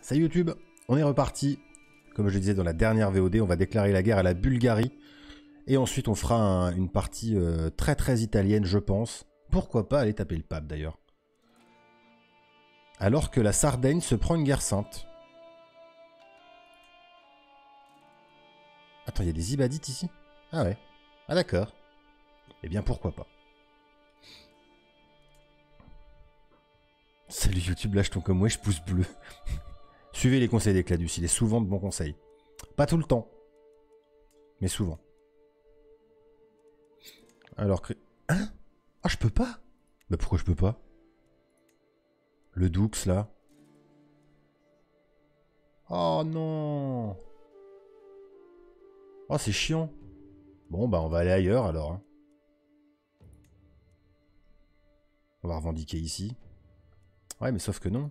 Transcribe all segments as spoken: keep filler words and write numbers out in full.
Salut YouTube, on est reparti. Comme je le disais dans la dernière V O D, on va déclarer la guerre à la Bulgarie. Et ensuite on fera un, une partie euh, très très italienne, je pense. Pourquoi pas aller taper le pape d'ailleurs. Alors que la Sardaigne se prend une guerre sainte. Attends, il y a des Ibadites ici? Ah ouais. Ah d'accord. Eh bien pourquoi pas. Salut YouTube, lâche ton comme wesh, pouce bleu. Suivez les conseils d'Ecladus, il est souvent de bons conseils. Pas tout le temps, mais souvent. Alors, hein? Ah, je peux pas? Bah pourquoi je peux pas? Le Doux là. Oh non. Oh c'est chiant. Bon bah on va aller ailleurs alors. Hein. On va revendiquer ici. Ouais mais sauf que non.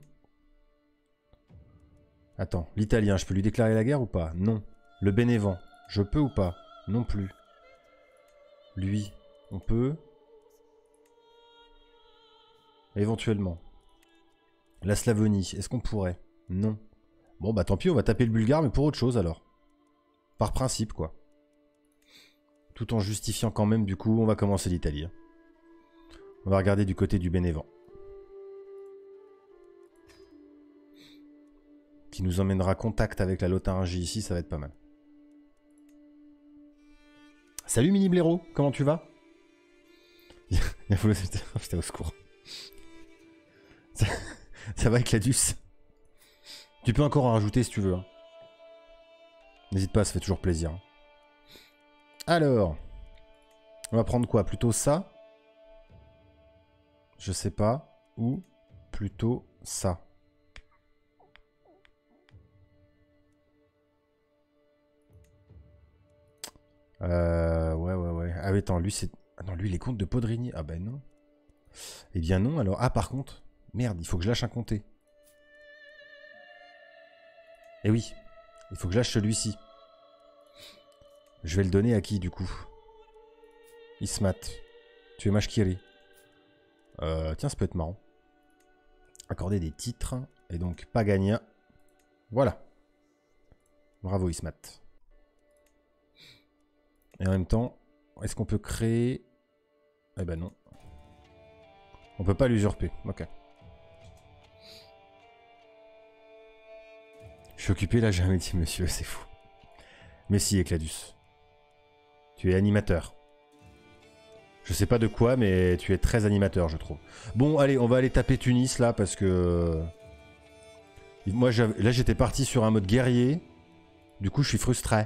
Attends, l'italien, je peux lui déclarer la guerre ou pas? Non. Le bénévent, je peux ou pas? Non plus. Lui, on peut. Éventuellement. La Slavonie, est-ce qu'on pourrait? Non. Bon bah tant pis, on va taper le bulgare, mais pour autre chose alors. Par principe quoi. Tout en justifiant quand même, du coup, on va commencer l'Italie. On va regarder du côté du bénévent. Qui nous emmènera contact avec la Lotharingie ici, ça va être pas mal. Salut Mini Blaireau, comment tu vas? Putain, au secours. Ça, ça va Ecladus? Tu peux encore en rajouter si tu veux. Hein. N'hésite pas, ça fait toujours plaisir. Alors, on va prendre quoi? Plutôt ça? Je sais pas. Ou plutôt ça? Euh, ouais, ouais, ouais. Ah oui, attends, lui, c'est... Ah non, lui, les comptes de Podrini. Ah ben non. Eh bien non, alors... Ah, par contre... Merde, il faut que je lâche un comté. Eh oui, il faut que je lâche celui-ci. Je vais le donner à qui, du coup? Ismat. Tu es Mashkiri. Euh, tiens, ça peut être marrant. Accorder des titres. Et donc, Pagania. Voilà. Bravo, Ismat. Et en même temps, est-ce qu'on peut créer... Eh ben non. On peut pas l'usurper. Ok. Je suis occupé là, j'ai un métier, monsieur, c'est fou. Mais si, Ecladus. Tu es animateur. Je sais pas de quoi, mais tu es très animateur, je trouve. Bon, allez, on va aller taper Tunis, là, parce que... Moi, là, j'étais parti sur un mode guerrier. Du coup, je suis frustré.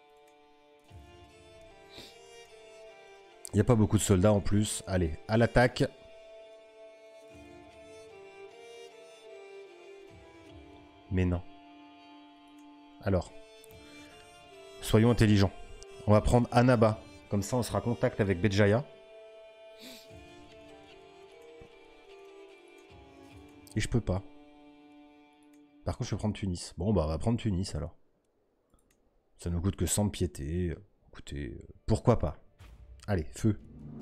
Il n'y a pas beaucoup de soldats en plus. Allez, à l'attaque. Mais non. Alors. Soyons intelligents. On va prendre Annaba. Comme ça, on sera en contact avec Béjaïa. Et je peux pas. Par contre, je peux prendre Tunis. Bon, bah, on va prendre Tunis, alors. Ça nous coûte que cent de piété. Écoutez, pourquoi pas? Allez, feu.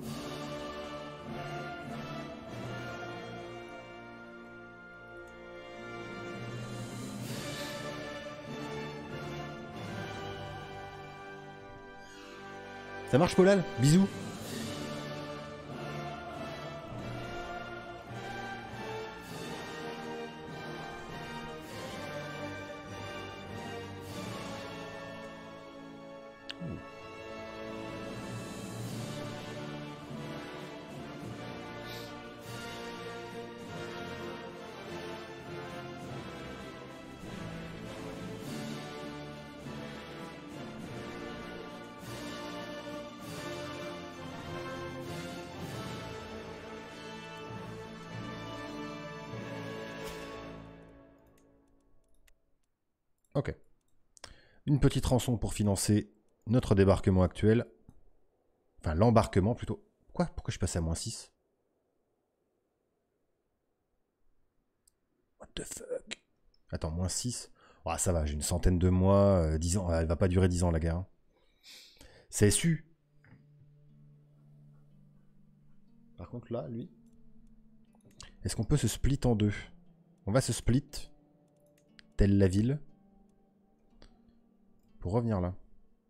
Ça marche, Polal? Bisous. Ok. Une petite rançon pour financer notre débarquement actuel. Enfin, l'embarquement plutôt. Quoi? Pourquoi je suis passé à moins six? What the fuck? Attends, moins six? Oh, ça va, j'ai une centaine de mois, euh, dix ans. Elle va pas durer dix ans la guerre. Hein. C'est su. Par contre là, lui... Est-ce qu'on peut se split en deux? On va se split. telle la ville. Pour revenir là.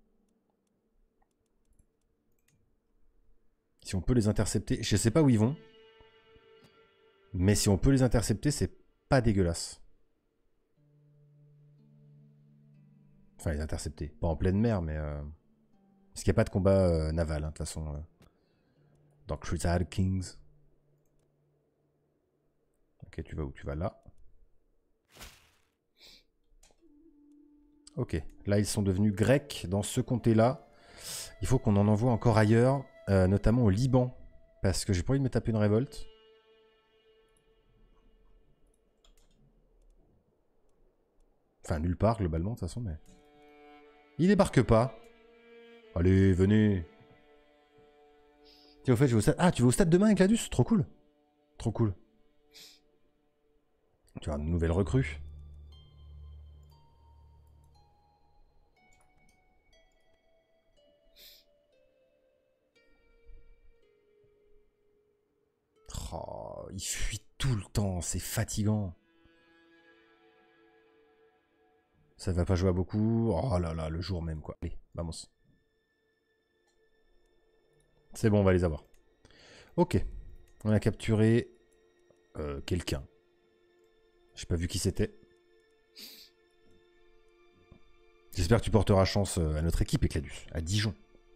Si on peut les intercepter, je sais pas où ils vont. Mais si on peut les intercepter, c'est pas dégueulasse. Enfin, les intercepter. Pas en pleine mer, mais... Euh... Parce qu'il n'y a pas de combat euh, naval, hein, de toute façon. Euh... Dans Crusader Kings. Ok, tu vas où? Tu vas là. Ok, là ils sont devenus grecs dans ce comté-là. Il faut qu'on en envoie encore ailleurs, euh, notamment au Liban. Parce que j'ai pas envie de me taper une révolte. Enfin, nulle part, globalement, de toute façon, mais... Il débarque pas. Allez, venez. Tiens, au fait, je vais au stade... Ah, tu vas au stade demain avec Gladius? Trop cool. Trop cool. Tu as une nouvelle recrue. Oh, il fuit tout le temps, c'est fatigant. Ça va pas jouer à beaucoup. Oh là là, le jour même, quoi. Allez, vamos. C'est bon, on va les avoir. Ok. On a capturé euh, quelqu'un. J'ai pas vu qui c'était. J'espère que tu porteras chance à notre équipe, Ecladus, à Dijon.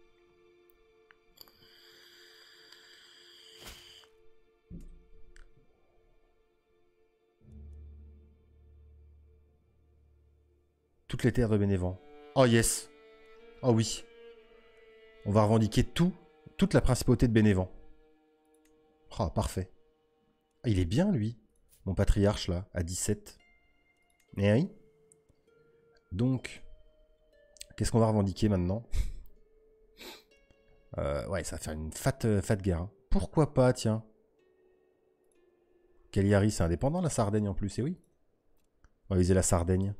Toutes les terres de Bénévent. Oh yes. Oh oui. On va revendiquer tout, toute la principauté de Bénévent. Oh, parfait. Ah, il est bien, lui. Mon patriarche, là, à dix-sept. Eh oui. Donc, qu'est-ce qu'on va revendiquer maintenant? euh, Ouais, ça va faire une fat, fat guerre. Hein. Pourquoi pas, tiens. Cagliari, c'est indépendant, la Sardaigne, en plus, et oui. On va viser la Sardaigne.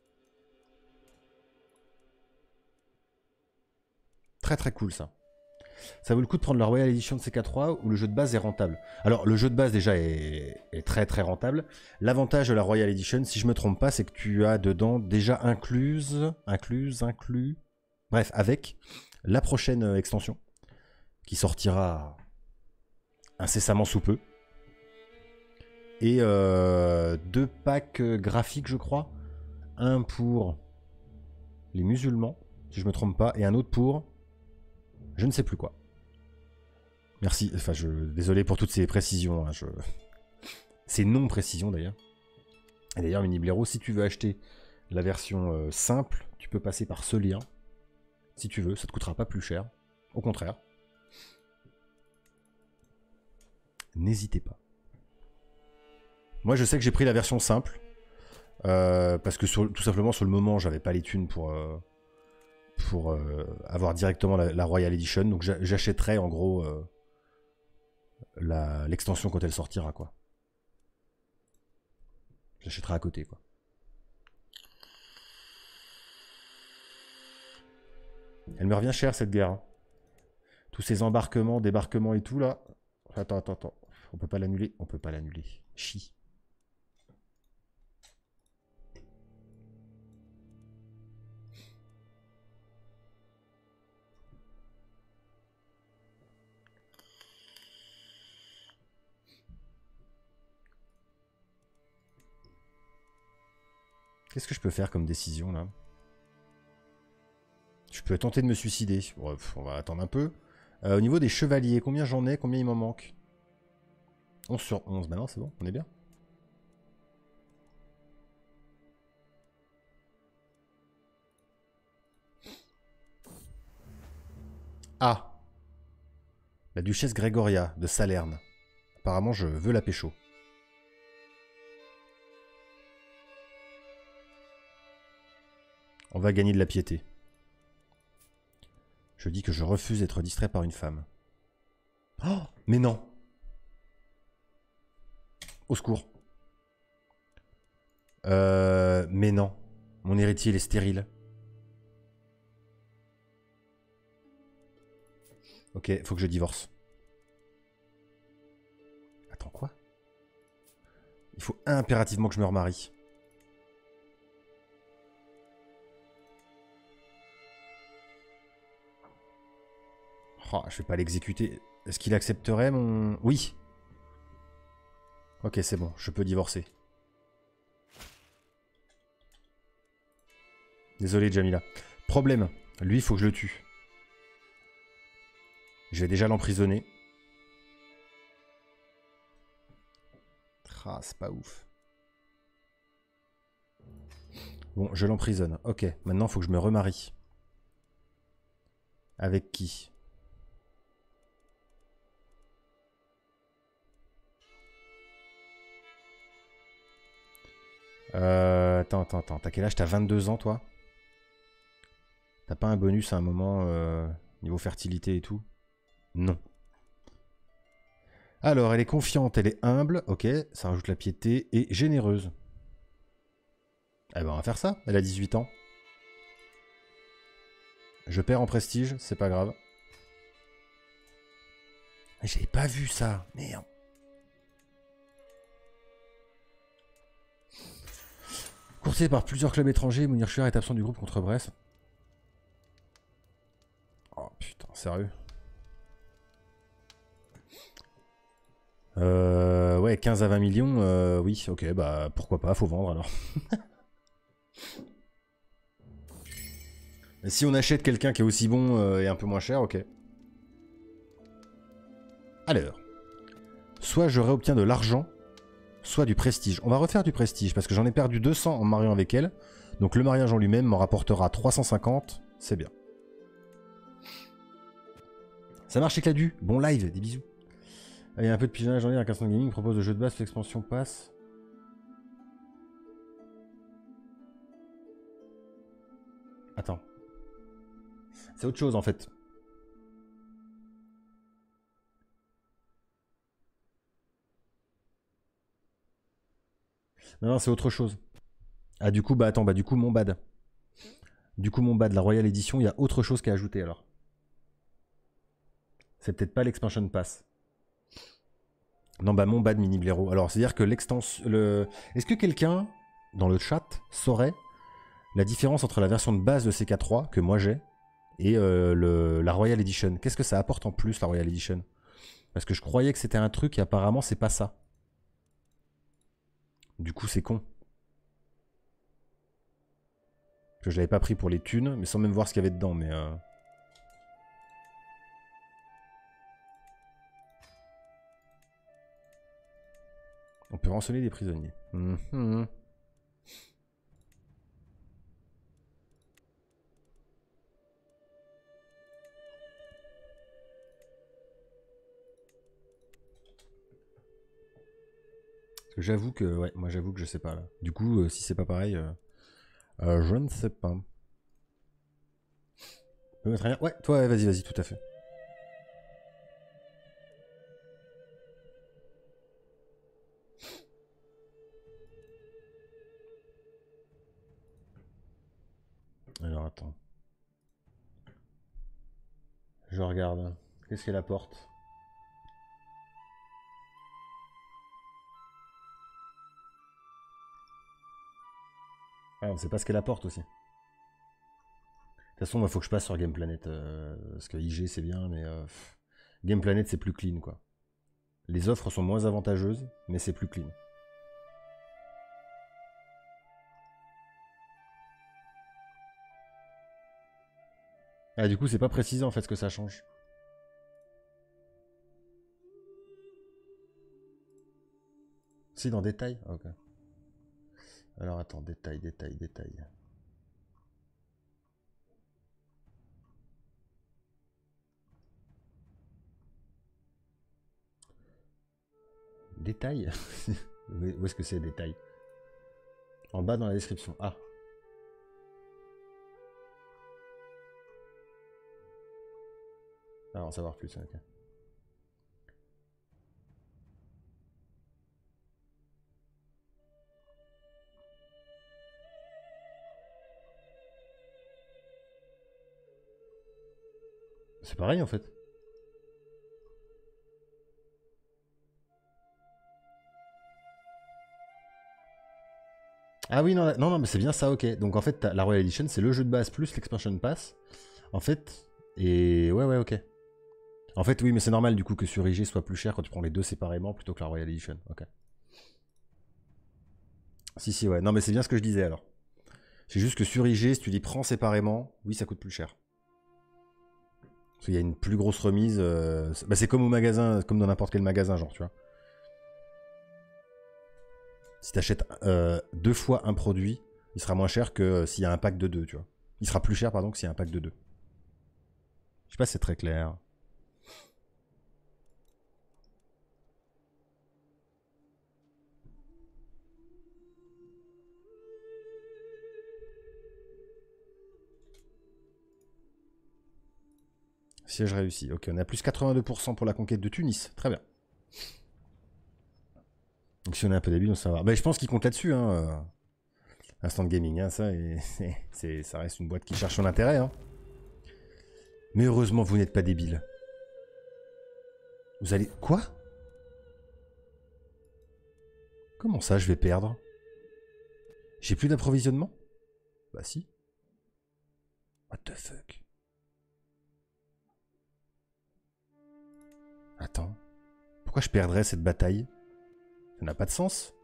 Très très cool ça. Ça vaut le coup de prendre la Royal Edition de C K trois où le jeu de base est rentable. Alors le jeu de base déjà est, est très très rentable. L'avantage de la Royal Edition, si je me trompe pas, c'est que tu as dedans déjà incluse, incluse, inclus, bref, avec la prochaine extension qui sortira incessamment sous peu. Et euh, deux packs graphiques, je crois. Un pour les musulmans, si je me trompe pas, et un autre pour... Je ne sais plus quoi. Merci. Enfin, je... Désolé pour toutes ces précisions. Hein, je... Ces non-précisions, d'ailleurs. Et d'ailleurs, Miniblero, si tu veux acheter la version euh, simple, tu peux passer par ce lien. Si tu veux, ça te coûtera pas plus cher. Au contraire. N'hésitez pas. Moi, je sais que j'ai pris la version simple. Euh, parce que sur, tout simplement, sur le moment, j'avais pas les thunes pour... Euh... pour euh, avoir directement la, la Royal Edition. Donc j'achèterai en gros euh, l'extension quand elle sortira, quoi. J'achèterai à côté, quoi. Elle me revient cher, cette guerre. Hein. Tous ces embarquements, débarquements et tout, là. Attends, attends, attends. On peut pas l'annuler. On peut pas l'annuler. Chi. Qu'est-ce que je peux faire comme décision, là? Je peux tenter de me suicider. Bref, on va attendre un peu. Euh, au niveau des chevaliers, combien j'en ai? Combien il m'en manque? onze sur onze. Bah non, c'est bon, on est bien. Ah, la duchesse Grégoria de Salerne. Apparemment, je veux la pécho. On va gagner de la piété. Je dis que je refuse d'être distrait par une femme. Oh, mais non. Au secours. Euh, mais non. Mon héritier, il est stérile. Ok, faut que je divorce. Attends, quoi? Il faut impérativement que je me remarie. Oh, je vais pas l'exécuter. Est-ce qu'il accepterait mon... Oui. Ok, c'est bon, je peux divorcer. Désolé, Jamila. Problème. Lui, il faut que je le tue. Je vais déjà l'emprisonner. Ah, c'est pas ouf. Bon, je l'emprisonne. Ok, maintenant, il faut que je me remarie. Avec qui? Euh... Attends, attends, attends. T'as quel âge? T'as vingt-deux ans, toi? T'as pas un bonus à un moment, euh, niveau fertilité et tout? Non. Alors, elle est confiante, elle est humble, ok, ça rajoute la piété, et généreuse. Eh ben, on va faire ça, elle a dix-huit ans. Je perds en prestige, c'est pas grave. J'avais pas vu ça, merde. Courtisé par plusieurs clubs étrangers, Mounir Chouard est absent du groupe contre Brest. Oh putain, sérieux? Euh, ouais, quinze à vingt millions, euh, oui, ok, bah pourquoi pas, faut vendre alors. Si on achète quelqu'un qui est aussi bon euh, et un peu moins cher, ok. Alors, soit je réobtiens de l'argent, soit du prestige. On va refaire du prestige, parce que j'en ai perdu deux cents en me mariant avec elle. Donc le mariage en lui-même m'en rapportera trois cent cinquante, c'est bien. Ça marche écladu, bon live, des bisous. Il y a un peu de pigeonnage en ligne, un Castle Gaming propose de jeux de base, l'expansion passe. Attends. C'est autre chose en fait. Non, non, c'est autre chose. Ah, du coup, bah attends, bah du coup, mon bad. Du coup, mon bad, la Royal Edition, il y a autre chose qui est ajouté alors. C'est peut-être pas l'expansion pass. Non, bah mon bad mini blaireau. Alors, c'est-à-dire que l'extension. Le... Est-ce que quelqu'un, dans le chat, saurait la différence entre la version de base de C K trois, que moi j'ai, et euh, le... la Royal Edition? Qu'est-ce que ça apporte en plus, la Royal Edition? Parce que je croyais que c'était un truc et apparemment, c'est pas ça. Du coup, c'est con. Que je l'avais pas pris pour les thunes, mais sans même voir ce qu'il y avait dedans, mais... Euh... On peut rançonner des prisonniers. Mmh. J'avoue que, ouais, moi j'avoue que je sais pas là. Du coup, euh, si c'est pas pareil, euh, euh, je ne sais pas. Tu peux mettre rien? Ouais, toi, ouais, vas-y, vas-y, tout à fait. Alors attends. Je regarde. Qu'est-ce qu'elle apporte? Ah, on sait pas ce qu'elle apporte aussi. De toute façon, il faut que je passe sur Game Planet. Euh, parce que I G c'est bien, mais euh, Game Planet c'est plus clean quoi. Les offres sont moins avantageuses, mais c'est plus clean. Ah, du coup, c'est pas précisé en fait ce que ça change. Si, dans détail? Ok. Alors attends, détail, détail, détail. Détail. Où est-ce que c'est détail? En bas dans la description. Ah. Alors, en savoir plus, ok. C'est pareil en fait. Ah oui, non, non, non mais c'est bien ça, ok. Donc en fait, la Royal Edition, c'est le jeu de base plus l'expansion pass. En fait, et ouais, ouais, ok. En fait, oui, mais c'est normal du coup que sur I G soit plus cher quand tu prends les deux séparément plutôt que la Royal Edition. Ok. Si, si, ouais. Non, mais c'est bien ce que je disais alors. C'est juste que sur I G, si tu les prends séparément, oui, ça coûte plus cher. Parce qu'il y a une plus grosse remise. Euh... Bah, c'est comme au magasin, comme dans n'importe quel magasin, genre, tu vois. Si tu achètes euh, deux fois un produit, il sera moins cher que euh, s'il y a un pack de deux, tu vois. Il sera plus cher, pardon, que s'il y a un pack de deux. Je sais pas si c'est très clair. Siège réussi. Ok, on a plus quatre-vingt-deux pour cent pour la conquête de Tunis. Très bien. Donc si on est un peu débile, on va savoir. Bah, je pense qu'il compte là-dessus. Hein. Instant Gaming, hein, ça, et, c'est, ça reste une boîte qui cherche son intérêt. Hein. Mais heureusement, vous n'êtes pas débile. Vous allez... Quoi? Comment ça, je vais perdre? J'ai plus d'approvisionnement? Bah si. What the fuck? Attends. Pourquoi je perdrais cette bataille? Ça n'a pas de sens.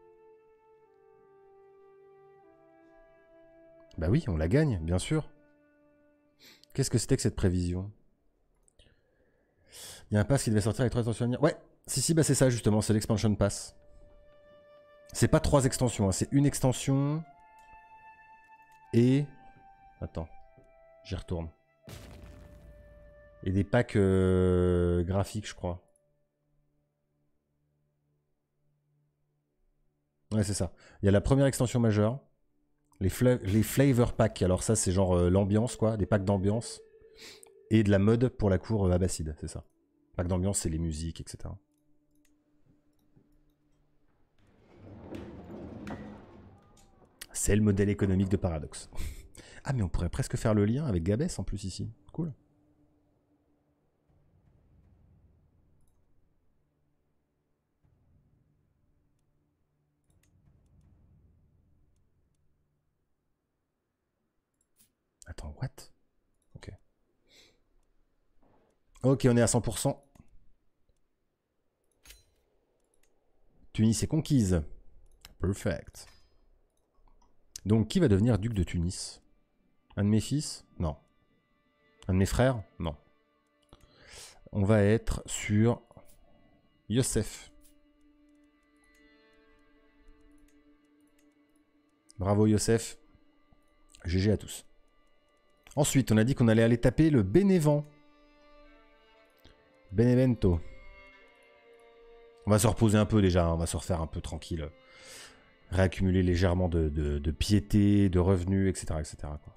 Bah oui, on la gagne, bien sûr. Qu'est-ce que c'était que cette prévision? Il y a un pass qui devait sortir avec trois extensions à venir. Ouais, si, si, bah c'est ça justement, c'est l'expansion pass. C'est pas trois extensions, hein, c'est une extension. Et... Attends, j'y retourne. Et des packs euh, graphiques, je crois. Ouais, c'est ça. Il y a la première extension majeure. Les, fla les flavor packs, alors ça c'est genre euh, l'ambiance quoi, des packs d'ambiance. Et de la mode pour la cour euh, abbasside, c'est ça. Pack d'ambiance, c'est les musiques, et cetera. C'est le modèle économique de Paradox. Ah mais on pourrait presque faire le lien avec Gabès en plus ici. Cool. Attends, what? Ok. Ok, on est à cent pour cent. Tunis est conquise. Perfect. Donc, qui va devenir duc de Tunis? Un de mes fils? Non. Un de mes frères? Non. On va être sur Youssef. Bravo Youssef. G G à tous. Ensuite, on a dit qu'on allait aller taper le Bénévent. Benevento. On va se reposer un peu déjà, hein. On va se refaire un peu tranquille. Réaccumuler légèrement de, de, de piété, de revenus, et cetera et cetera quoi.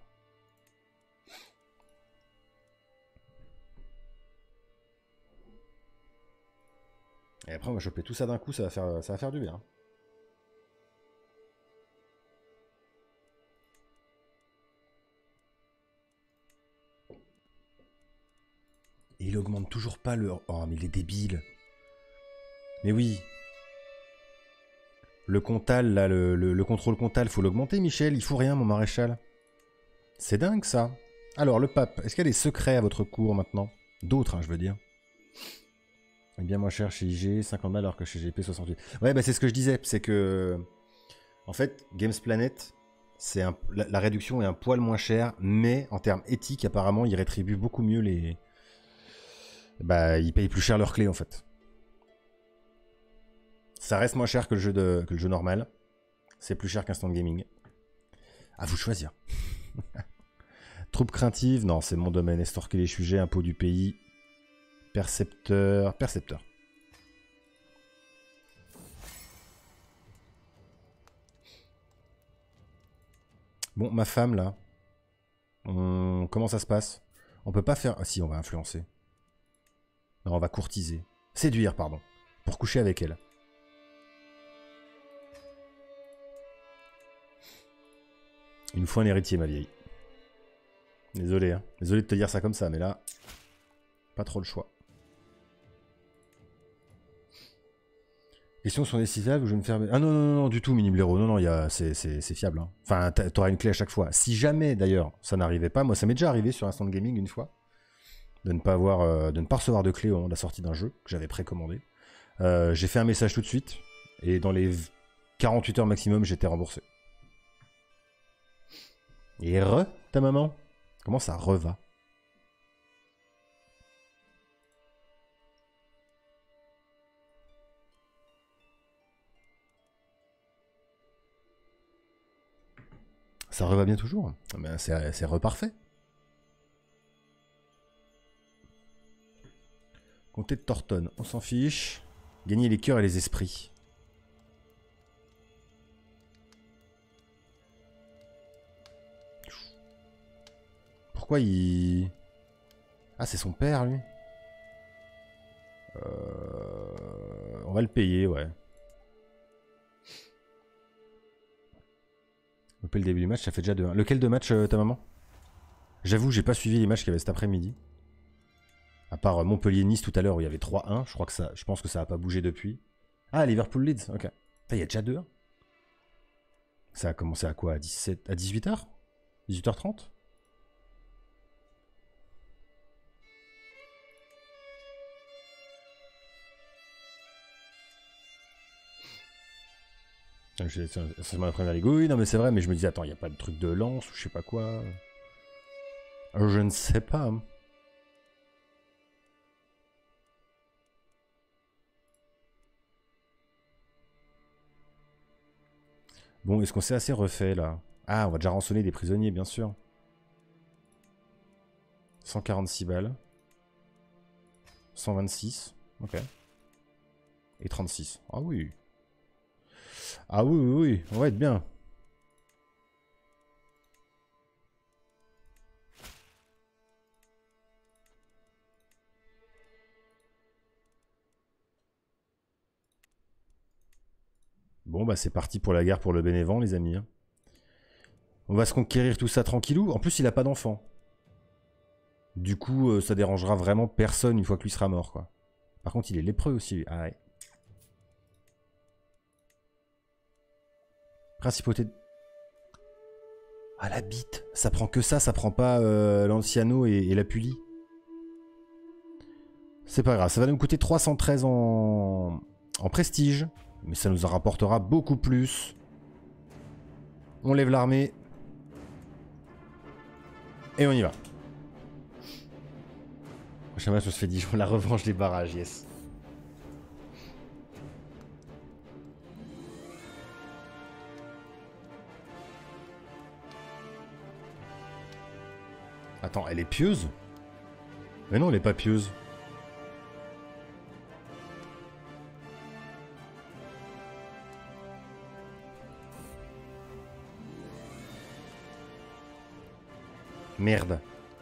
Et après, on va choper tout ça d'un coup, ça va faire, ça va faire du bien. Et il augmente toujours pas le... Oh, mais il est débile. Mais oui. Le comptal, là, le, le, le contrôle comptal, faut l'augmenter, Michel. Il faut rien, mon maréchal. C'est dingue, ça. Alors, le pape, est-ce qu'il y a des secrets à votre cour, maintenant? D'autres, hein, je veux dire. Et bien moins cher chez I G, cinquante balles, alors que chez G P, soixante-huit. Ouais, bah c'est ce que je disais. C'est que... En fait, Games Planet, c'est un... la, la réduction est un poil moins chère, mais en termes éthiques, apparemment, ils rétribuent beaucoup mieux les... Bah, ils payent plus cher leurs clés, en fait. Ça reste moins cher que le jeu, de, que le jeu normal. C'est plus cher qu'Instant Gaming. À vous de choisir. Troupe craintive, non, c'est mon domaine. Estorquer les sujets, impôts du pays. Percepteur, percepteur. Bon, ma femme, là. On... Comment ça se passe? On peut pas faire... Ah si, on va influencer. Non, on va courtiser. Séduire, pardon. Pour coucher avec elle. Il nous faut un héritier, ma vieille. Désolé, hein. Désolé de te dire ça comme ça, mais là, pas trop le choix. Question sur les six fiables ou je vais me faire... Ah non, non, non, non, du tout, Mini-Blaireau. Non, non, c'est fiable. Hein. Enfin, t'auras une clé à chaque fois. Si jamais, d'ailleurs, ça n'arrivait pas, moi, ça m'est déjà arrivé sur Instant Gaming une fois. de ne pas avoir, euh, de ne pas recevoir de clé au moment de la sortie d'un jeu que j'avais précommandé. Euh, j'ai fait un message tout de suite et dans les quarante-huit heures maximum, j'étais remboursé. Et re, ta maman? Comment ça reva? Ça reva bien toujours. Ben, c'est reparfait. Comté de Torton, on s'en fiche. Gagner les cœurs et les esprits. Pourquoi il... Ah, c'est son père, lui. Euh... On va le payer, ouais. Depuis le début du match, ça fait déjà deux un. Lequel de match, euh, ta maman? J'avoue, j'ai pas suivi les matchs qu'il y avait cet après-midi. À part Montpellier-Nice tout à l'heure où il y avait trois un. Je crois que ça, je pense que ça a pas bougé depuis. Ah, Liverpool-Leeds, ok. Il y a déjà deux un. Ça a commencé à quoi? À dix-sept, à dix-huit heures? dix-huit heures trente? C'est ma première ligue. Oui, non, mais c'est vrai, mais je me disais, attends, il n'y a pas de truc de lance ou je sais pas quoi. Je ne sais pas. Bon, est-ce qu'on s'est assez refait là? Ah, on va déjà rançonner des prisonniers, bien sûr. cent quarante-six balles. cent vingt-six. Ok. Et trente-six. Ah oui. Ah oui, oui, oui. On va être bien. Bon, bah c'est parti pour la guerre pour le Bénévent, les amis. On va se conquérir tout ça tranquillou. En plus, il a pas d'enfant. Du coup, euh, ça dérangera vraiment personne une fois que lui sera mort, quoi. Par contre, il est lépreux aussi. Ah ouais. Principauté... Ah, la bite. Ça prend que ça, ça prend pas euh, l'Anciano et, et la Pully. C'est pas grave, ça va nous coûter trois cent treize en... en prestige. Mais ça nous en rapportera beaucoup plus. On lève l'armée. Et on y va. Prochain match, on se fait Dijon, la revanche des barrages, yes. Attends, elle est pieuse? Mais non, elle est pas pieuse. Merde.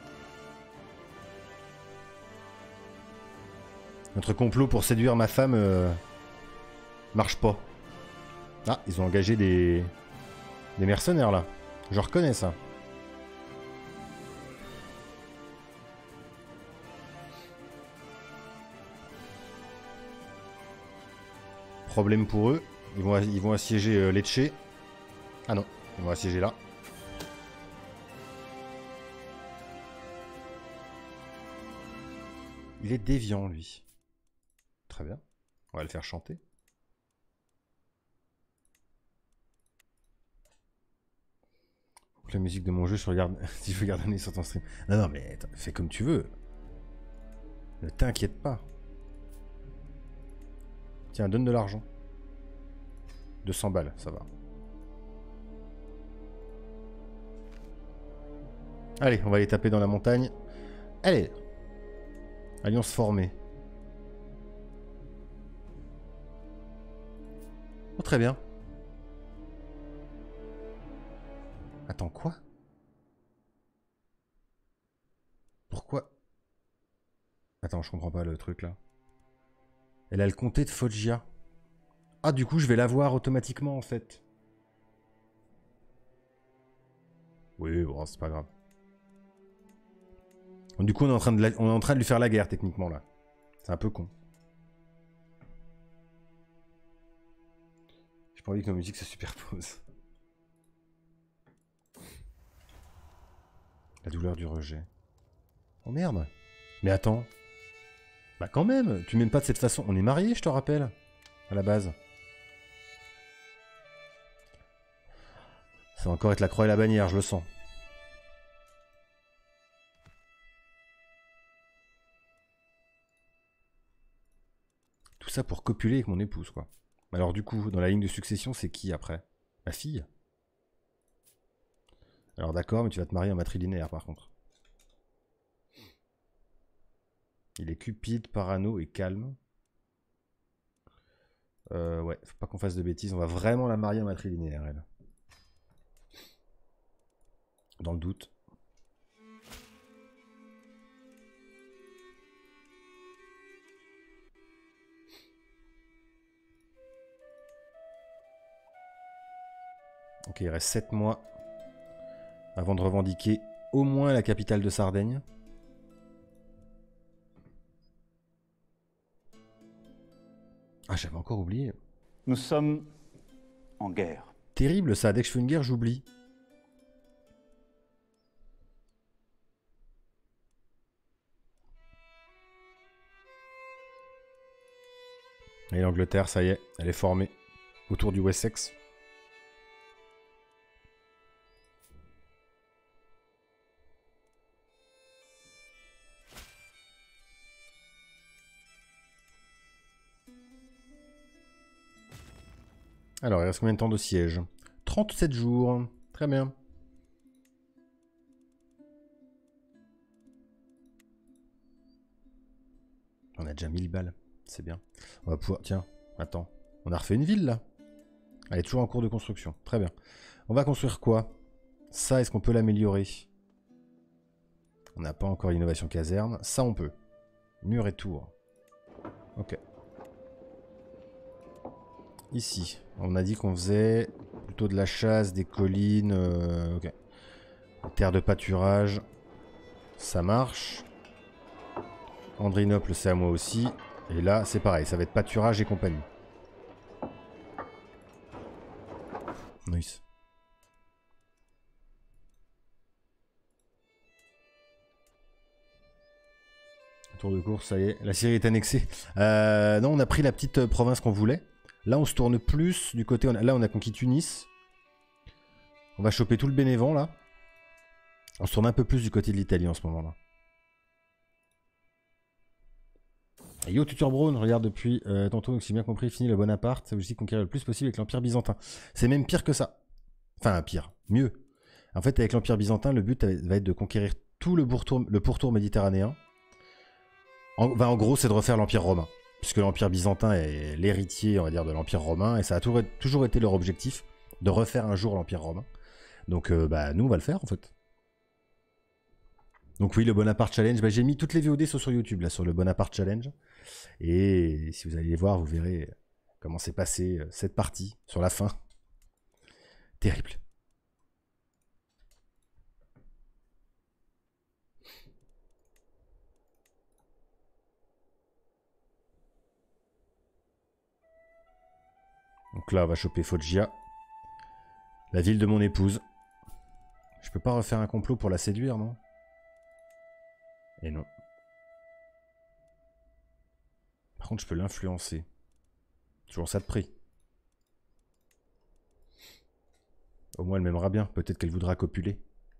Notre complot pour séduire ma femme euh, marche pas. Ah, ils ont engagé des... des mercenaires là. Je reconnais ça. Problème pour eux. Ils vont, ils vont assiéger euh, Lecce. Ah non, ils vont assiéger là. Il est déviant, lui. Très bien. On va le faire chanter. Faut que la musique de mon jeu, je regarde si je veux garder sur ton stream. Non, non, mais fais comme tu veux. Ne t'inquiète pas. Tiens, donne de l'argent. deux cents balles, ça va. Allez, on va les taper dans la montagne. Allez. Alliance formée. Oh, très bien. Attends, quoi? Pourquoi? Attends, je comprends pas le truc là. Elle a le comté de Foggia. Ah, du coup, je vais l'avoir automatiquement en fait. Oui, bon, c'est pas grave. Du coup, on est, en train de la... on est en train de lui faire la guerre techniquement là. C'est un peu con. J'ai pas envie que nos musiques se superposent. La douleur du rejet. Oh merde. Mais attends. Bah quand même, tu m'aimes pas de cette façon. On est mariés, je te rappelle. À la base. Ça va encore être la croix et la bannière, je le sens. Tout ça pour copuler avec mon épouse, quoi. Alors du coup, dans la ligne de succession, c'est qui après? Ma fille? Alors d'accord, mais tu vas te marier en matrilinéaire par contre. Il est cupide, parano et calme. Euh, ouais, faut pas qu'on fasse de bêtises. On va vraiment la marier en matrilinéaire, elle. Dans le doute. Ok, il reste sept mois avant de revendiquer au moins la capitale de Sardaigne. Ah, j'avais encore oublié. Nous sommes en guerre. Terrible ça, dès que je fais une guerre, j'oublie. Et l'Angleterre, ça y est, elle est formée autour du Wessex. Alors, il reste combien de temps de siège? trente-sept jours. Très bien. On a déjà mille balles. C'est bien. On va pouvoir... Tiens, attends. On a refait une ville, là. Elle est toujours en cours de construction. Très bien. On va construire quoi? Ça, est-ce qu'on peut l'améliorer? On n'a pas encore l'innovation caserne. Ça, on peut. Mur et tour. Ok. Ici, on a dit qu'on faisait plutôt de la chasse, des collines. Euh, ok. Terre de pâturage. Ça marche. Andrinople, c'est à moi aussi. Et là, c'est pareil. Ça va être pâturage et compagnie. Nice. Tour de course, ça y est. La Syrie est annexée. Euh, non, on a pris la petite province qu'on voulait. Là, on se tourne plus du côté... Là, on a conquis Tunis. On va choper tout le Bénévent, là. On se tourne un peu plus du côté de l'Italie en ce moment-là. Et yo, Tutor Brown, regarde depuis euh, tantôt, donc si bien compris, fini le Bonaparte. Ça veut dire conquérir le plus possible avec l'Empire byzantin. C'est même pire que ça. Enfin, pire. Mieux. En fait, avec l'Empire byzantin, le but va être de conquérir tout le pourtour, le pourtour méditerranéen. En, ben, en gros, c'est de refaire l'Empire romain. Puisque l'Empire byzantin est l'héritier, on va dire, de l'Empire romain. Et ça a toujours été leur objectif, de refaire un jour l'Empire romain. Donc, euh, bah, nous, on va le faire, en fait. Donc oui, le Bonaparte Challenge. Bah, j'ai mis toutes les V O D sur YouTube, là, sur le Bonaparte Challenge. Et si vous allez les voir, vous verrez comment s'est passé cette partie sur la fin. Terrible. Donc là, on va choper Foggia. La ville de mon épouse. Je peux pas refaire un complot pour la séduire, non? Et non. Par contre, je peux l'influencer. Toujours ça de prix. Au moins, elle m'aimera bien. Peut-être qu'elle voudra copuler.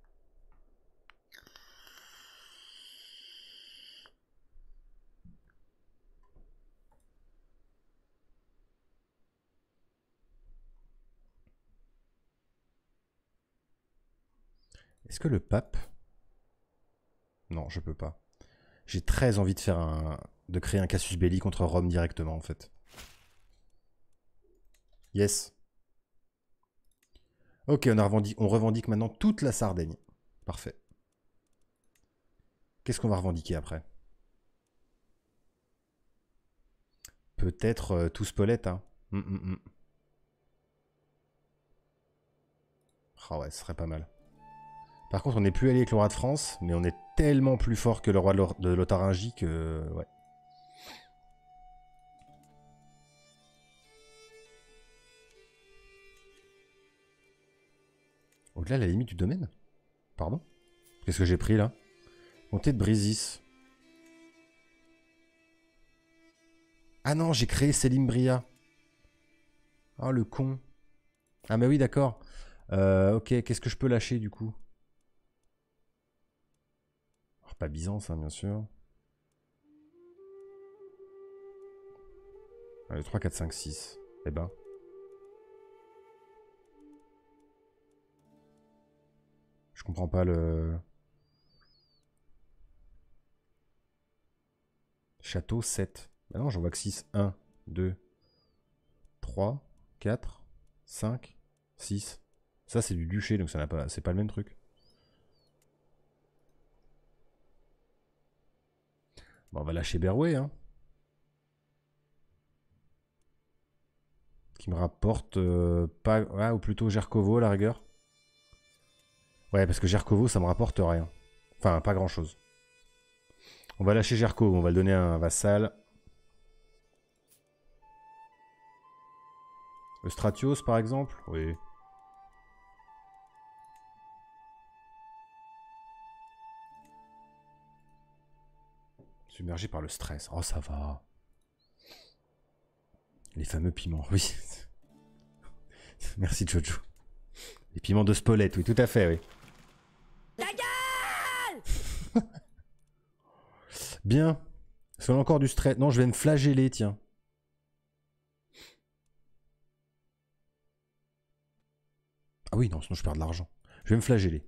Est-ce que le pape... Non, je peux pas. J'ai très envie de faire un... de créer un casus belli contre Rome directement, en fait. Yes. Ok, on, a revendique... on revendique maintenant toute la Sardaigne. Parfait. Qu'est-ce qu'on va revendiquer après? Peut-être euh, tout Spolète, hein. Mm, mm, mm. Ah ouais, ce serait pas mal. Par contre, on n'est plus allié avec le roi de France, mais on est tellement plus fort que le roi de Lotharingie que... Ouais. Au-delà, la limite du domaine? Pardon? Qu'est-ce que j'ai pris, là? Comté de Brésis. Ah non, j'ai créé Selimbria. Oh, le con. Ah mais oui, d'accord. Euh, ok, qu'est-ce que je peux lâcher, du coup? Alors, pas Byzance, hein, bien sûr. Allez, trois, quatre, cinq, six. Eh ben. Je comprends pas le... Château sept. Ah non, j'en vois que six. un, deux, trois, quatre, cinq, six. Ça, c'est du duché, donc ça n'a pas... c'est pas le même truc. Bon, on va lâcher Berway, hein. Qui me rapporte euh, pas... Ah, ou plutôt Gerkovo, à la rigueur. Ouais, parce que Gerkovo, ça me rapporte rien. Enfin, pas grand-chose. On va lâcher Gerkovo, on va le donner à un vassal. Eustratios, par exemple? Oui. Submergé par le stress. Oh, ça va. Les fameux piments, oui. Merci, Jojo. Les piments de Spolette, oui, tout à fait, oui. Ta gueule! Bien. Est-ce qu'on a encore du stress? Non, je vais me flageller, tiens. Ah oui, non, sinon je perds de l'argent. Je vais me flageller.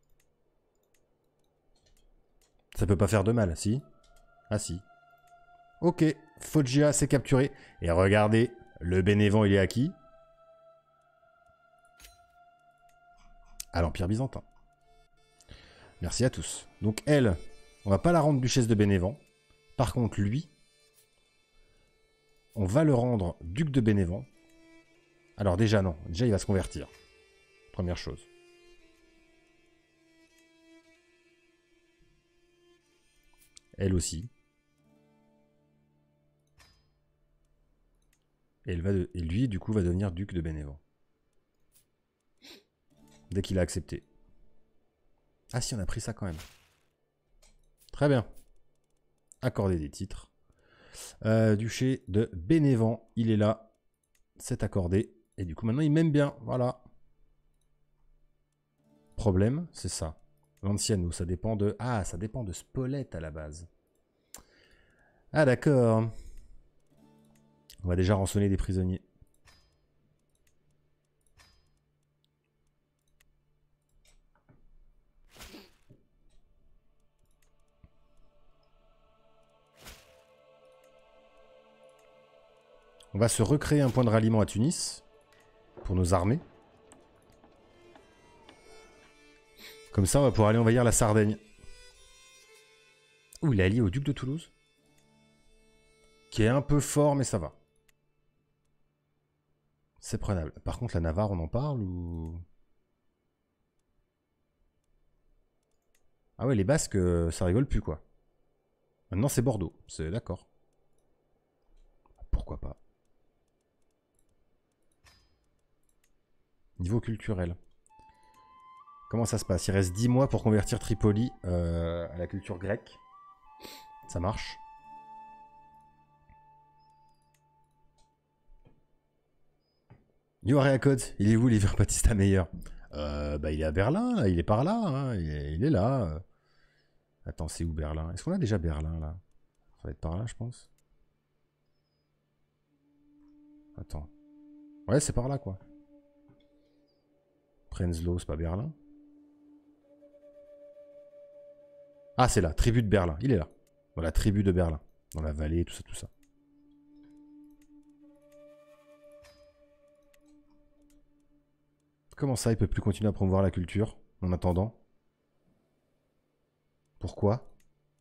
Ça peut pas faire de mal, si? Ah si. Ok, Foggia s'est capturé. Et regardez, le Bénévent, il est à qui? À l'Empire Byzantin. Merci à tous. Donc elle, on va pas la rendre duchesse de Bénévent. Par contre, lui, on va le rendre duc de Bénévent. Alors déjà, non. Déjà, il va se convertir. Première chose. Elle aussi. Et, elle va de... et lui, du coup, va devenir duc de Bénévent. Dès qu'il a accepté. Ah si, on a pris ça quand même. Très bien. Accorder des titres. Euh, duché de Bénévent, il est là. C'est accordé. Et du coup, maintenant, il m'aime bien. Voilà. Problème, c'est ça. L'ancienne, ça dépend de... Ah, ça dépend de Spolette à la base. Ah, d'accord. On va déjà rançonner des prisonniers. On va se recréer un point de ralliement à Tunis. Pour nos armées. Comme ça, on va pouvoir aller envahir la Sardaigne. Ouh, il est allié au duc de Toulouse. Qui est un peu fort, mais ça va. C'est prenable. Par contre, la Navarre, on en parle ou... Ah ouais, les Basques, ça rigole plus, quoi. Maintenant, c'est Bordeaux. C'est d'accord. Pourquoi pas. Niveau culturel. Comment ça se passe? Il reste dix mois pour convertir Tripoli euh, à la culture grecque. Ça marche. Yo Areacode, il est où l'hiver Batista Meyer? euh, Bah il est à Berlin, là. Il est par là, hein. il, est, il est là. Attends, c'est où Berlin? Est-ce qu'on a déjà Berlin là? Ça va être par là, je pense. Attends. Ouais, c'est par là, quoi. Prenzlau, c'est pas Berlin? Ah, c'est là, tribu de Berlin. Il est là. Dans la tribu de Berlin. Dans la vallée, tout ça, tout ça. Comment ça, il peut plus continuer à promouvoir la culture en attendant? Pourquoi?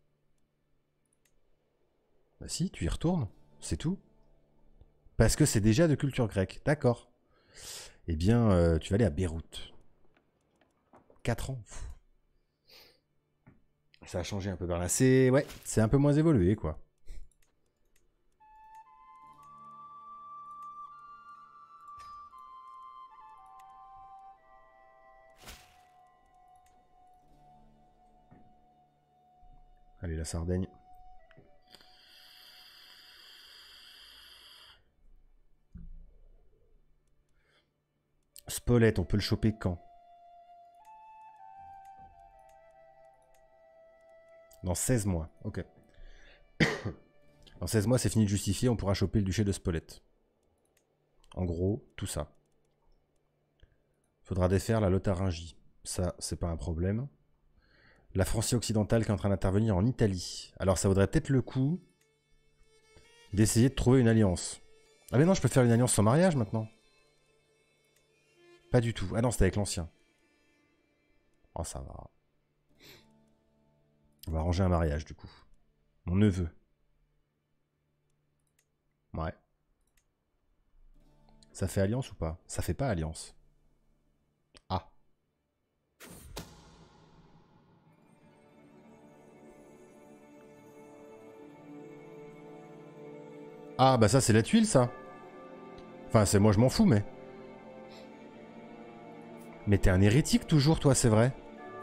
Bah si, tu y retournes. C'est tout. Parce que c'est déjà de culture grecque. D'accord. Eh bien, euh, tu vas aller à Beyrouth. quatre ans. Pff. Ça a changé un peu Berlin. C'est... Ouais, c'est un peu moins évolué, quoi. Allez, la Sardaigne. Spolète, on peut le choper quand? Dans seize mois, ok. Dans seize mois, c'est fini de justifier, on pourra choper le duché de Spolète. En gros, tout ça. Faudra défaire la Lotharingie. Ça, c'est pas un problème. La Francie occidentale qui est en train d'intervenir en Italie. Alors, ça vaudrait peut-être le coup d'essayer de trouver une alliance. Ah mais non, je peux faire une alliance sans mariage maintenant. Pas du tout. Ah non, c'était avec l'ancien. Oh, ça va. On va arranger un mariage, du coup. Mon neveu. Ouais. Ça fait alliance ou pas? Ça fait pas alliance. Ah. Ah, bah ça, c'est la tuile, ça. Enfin, c'est moi, je m'en fous, mais... Mais t'es un hérétique, toujours, toi, c'est vrai.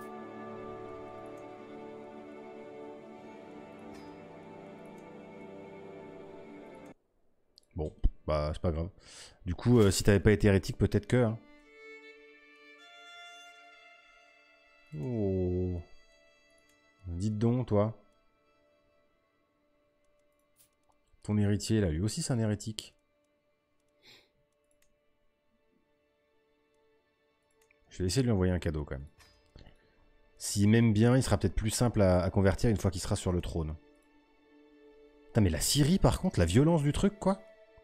Bon, bah, c'est pas grave. Du coup, euh, si t'avais pas été hérétique, peut-être que... Hein. Oh... Dites donc, toi. Ton héritier, là, lui aussi, c'est un hérétique. Je vais essayer de lui envoyer un cadeau, quand même. S'il m'aime bien, il sera peut-être plus simple à, à convertir une fois qu'il sera sur le trône. Putain, mais la Syrie, par contre, la violence du truc, quoi.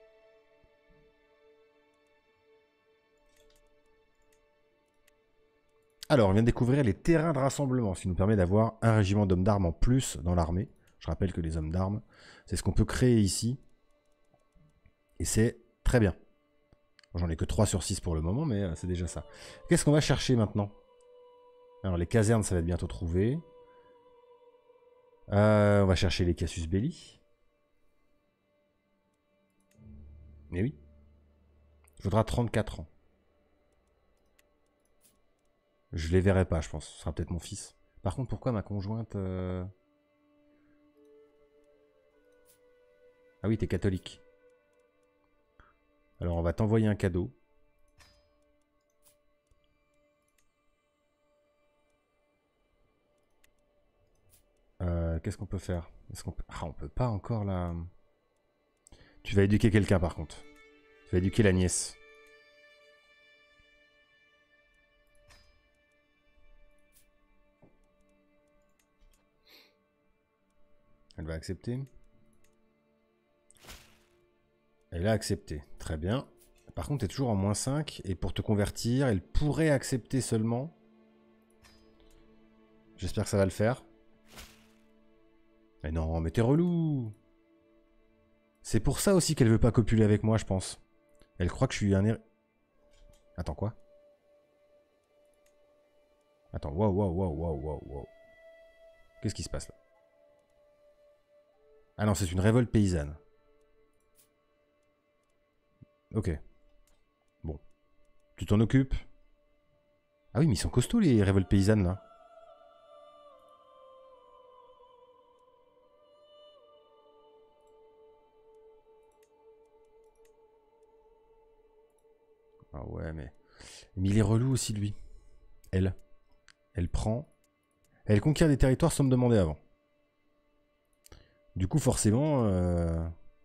Alors, on vient de découvrir les terrains de rassemblement, ce qui nous permet d'avoir un régiment d'hommes d'armes en plus dans l'armée. Je rappelle que les hommes d'armes, c'est ce qu'on peut créer ici. Et c'est très bien. J'en ai que trois sur six pour le moment, mais c'est déjà ça. Qu'est-ce qu'on va chercher maintenant? Alors, les casernes, ça va être bientôt trouvé. Euh, on va chercher les Casus Belli. Mais oui. Il faudra trente-quatre ans. Je les verrai pas, je pense. Ce sera peut-être mon fils. Par contre, pourquoi ma conjointe... Euh... Ah oui, t'es catholique. Alors, on va t'envoyer un cadeau. Euh, Qu'est-ce qu'on peut faire? Est-ce qu'on peut... Ah, on peut pas encore la... Tu vas éduquer quelqu'un, par contre. Tu vas éduquer la nièce. Elle va accepter. Elle a accepté. Très bien. Par contre, tu es toujours en moins cinq. Et pour te convertir, elle pourrait accepter seulement. J'espère que ça va le faire. Mais non, mais t'es relou. C'est pour ça aussi qu'elle veut pas copuler avec moi, je pense. Elle croit que je suis un... Er... Attends, quoi? Attends, waouh, waouh, waouh, waouh, waouh, waouh. Qu'est-ce qui se passe là? Ah non, c'est une révolte paysanne. Ok. Bon. Tu t'en occupes? Ah oui, mais ils sont costauds les révoltes paysannes là. Ah ouais, mais... Mais il est relou aussi, lui. Elle. Elle prend... Elle conquiert des territoires sans me demander avant. Du coup, forcément... Euh...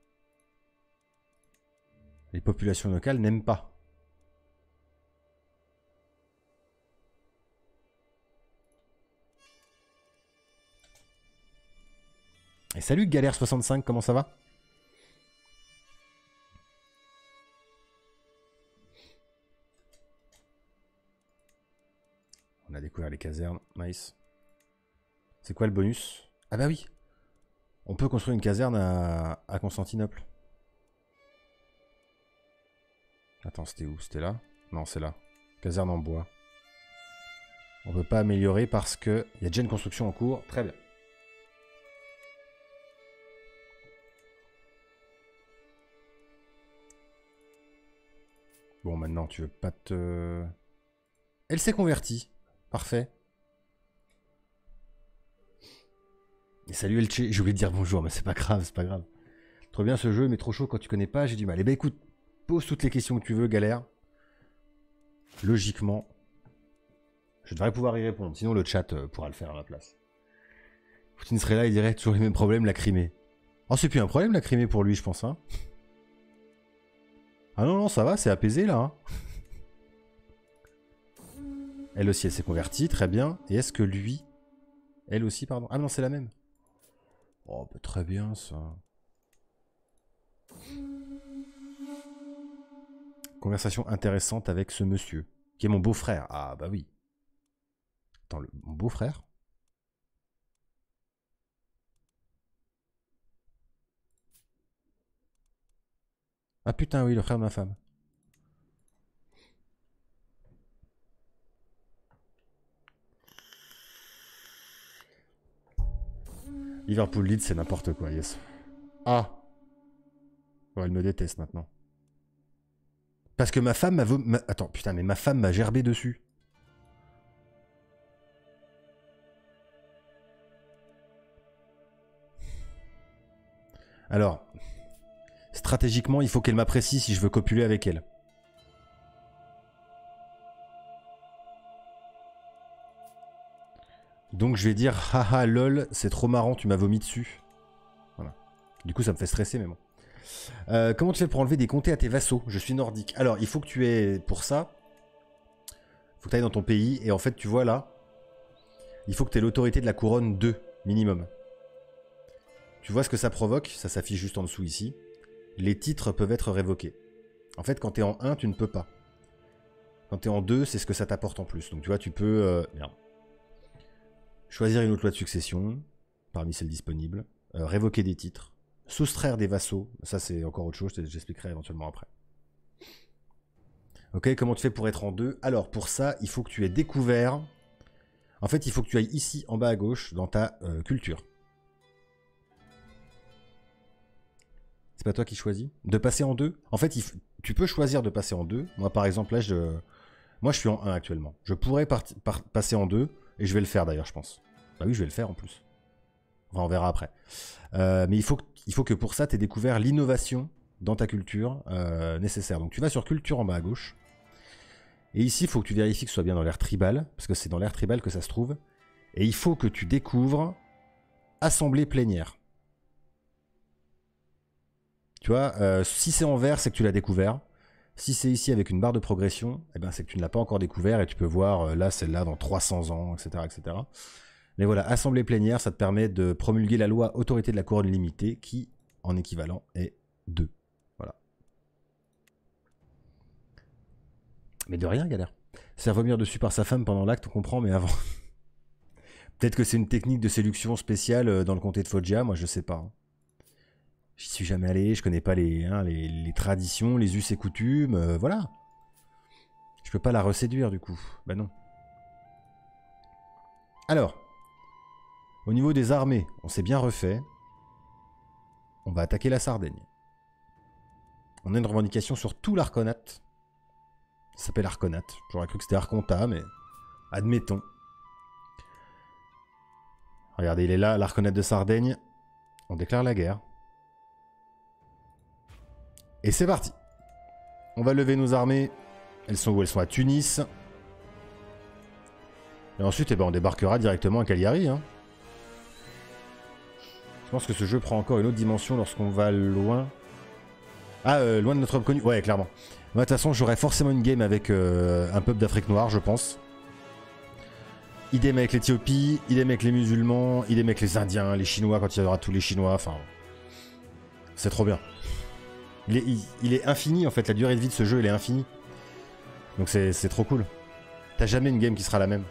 Les populations locales n'aiment pas. Et salut Galère soixante-cinq, comment ça va? On a découvert les casernes, nice. C'est quoi le bonus? Ah bah oui. On peut construire une caserne à, à Constantinople. Attends, c'était où? C'était là? Non, c'est là. Caserne en bois. On peut pas améliorer parce que il y a déjà une construction en cours. Très bien. Bon, maintenant, tu veux pas te... Elle s'est convertie. Parfait. Et salut Elche. J'ai oublié de dire bonjour, mais c'est pas grave, c'est pas grave. Trop bien ce jeu, mais trop chaud quand tu connais pas, j'ai du mal. Eh ben écoute, pose toutes les questions que tu veux, Galère. logiquement, je devrais pouvoir y répondre. Sinon, le chat euh, pourra le faire à ma place. Poutine serait là, il dirait toujours les mêmes problèmes, la Crimée. Oh, c'est plus un problème, la Crimée, pour lui, je pense. Hein. Ah non, non, ça va, c'est apaisé, là. Hein. Elle aussi, elle s'est convertie, très bien. Et est-ce que lui... Elle aussi, pardon. Ah non, c'est la même. Oh, bah, très bien, ça. Conversation intéressante avec ce monsieur, qui est mon beau-frère. Ah, bah oui. Attends, le... mon beau-frère? Ah putain, oui, le frère de ma femme. Liverpool Leeds, c'est n'importe quoi, yes. Ah. Ouais, elle me déteste maintenant. Parce que ma femme m'a... Ma... Attends, putain, mais ma femme m'a gerbé dessus. Alors, stratégiquement, il faut qu'elle m'apprécie si je veux copuler avec elle. Donc je vais dire, haha lol, c'est trop marrant, tu m'as vomi dessus. Voilà. Du coup, ça me fait stresser, mais bon. Euh, comment tu fais pour enlever des comtés à tes vassaux? Je suis nordique. Alors, il faut que tu aies, pour ça, il faut que tu ailles dans ton pays, et en fait, tu vois là, il faut que tu aies l'autorité de la couronne deux, minimum. Tu vois ce que ça provoque? Ça s'affiche juste en dessous ici. Les titres peuvent être révoqués. En fait, quand tu es en un, tu ne peux pas. Quand tu es en deux, c'est ce que ça t'apporte en plus. Donc tu vois, tu peux... Euh... Merde. Choisir une autre loi de succession, parmi celles disponibles. Euh, révoquer des titres. Soustraire des vassaux. Ça, c'est encore autre chose, j'expliquerai éventuellement après. Ok, comment tu fais pour être en deux? Alors, pour ça, il faut que tu aies découvert... En fait, il faut que tu ailles ici, en bas à gauche, dans ta euh, culture. C'est pas toi qui choisis de passer en deux? En fait, il f... tu peux choisir de passer en deux. Moi, par exemple, là, je... Moi, je suis en un actuellement. Je pourrais par... Par... passer en deux, et je vais le faire d'ailleurs, je pense. Bah oui, je vais le faire en plus. Enfin, on verra après. Euh, mais il faut, que... il faut que pour ça, tu aies découvert l'innovation dans ta culture euh, nécessaire. Donc, tu vas sur culture en bas à gauche. Et ici, il faut que tu vérifies que ce soit bien dans l'ère tribal, parce que c'est dans l'ère tribal que ça se trouve. Et il faut que tu découvres assemblée plénière. Tu vois, euh, si c'est en vert, c'est que tu l'as découvert. Si c'est ici avec une barre de progression, eh ben, c'est que tu ne l'as pas encore découvert et tu peux voir euh, là, celle-là dans trois cents ans, et cetera, et cetera. Mais voilà, assemblée plénière, ça te permet de promulguer la loi autorité de la couronne limitée qui, en équivalent, est deux. Voilà. Mais de rien, galère. Se faire vomir dessus par sa femme pendant l'acte, on comprend, mais avant. Peut-être que c'est une technique de séduction spéciale dans le comté de Foggia, moi je sais pas. Hein. J'y suis jamais allé, je connais pas les, hein, les, les traditions, les us et coutumes, euh, voilà. Je peux pas la reséduire du coup. Bah non. Alors, au niveau des armées, on s'est bien refait. On va attaquer la Sardaigne. On a une revendication sur tout l'Arconat. Ça s'appelle Arconat. J'aurais cru que c'était Arconta, mais admettons. Regardez, il est là, l'Arconat de Sardaigne. On déclare la guerre. Et c'est parti. On va lever nos armées. Elles sont où? Elles sont à Tunis. Et ensuite, eh ben, on débarquera directement à Cagliari. Hein. Je pense que ce jeu prend encore une autre dimension lorsqu'on va loin. Ah, euh, loin de notre homme connu. Ouais, clairement. Moi, de toute façon, j'aurai forcément une game avec euh, un peuple d'Afrique noire, je pense. Idem avec l'Éthiopie, idem avec les musulmans, idem avec les Indiens, les Chinois, quand il y aura tous les Chinois. Enfin, c'est trop bien. Il est, il, il est infini, en fait. La durée de vie de ce jeu, elle est infinie. Donc, c'est trop cool. T'as jamais une game qui sera la même.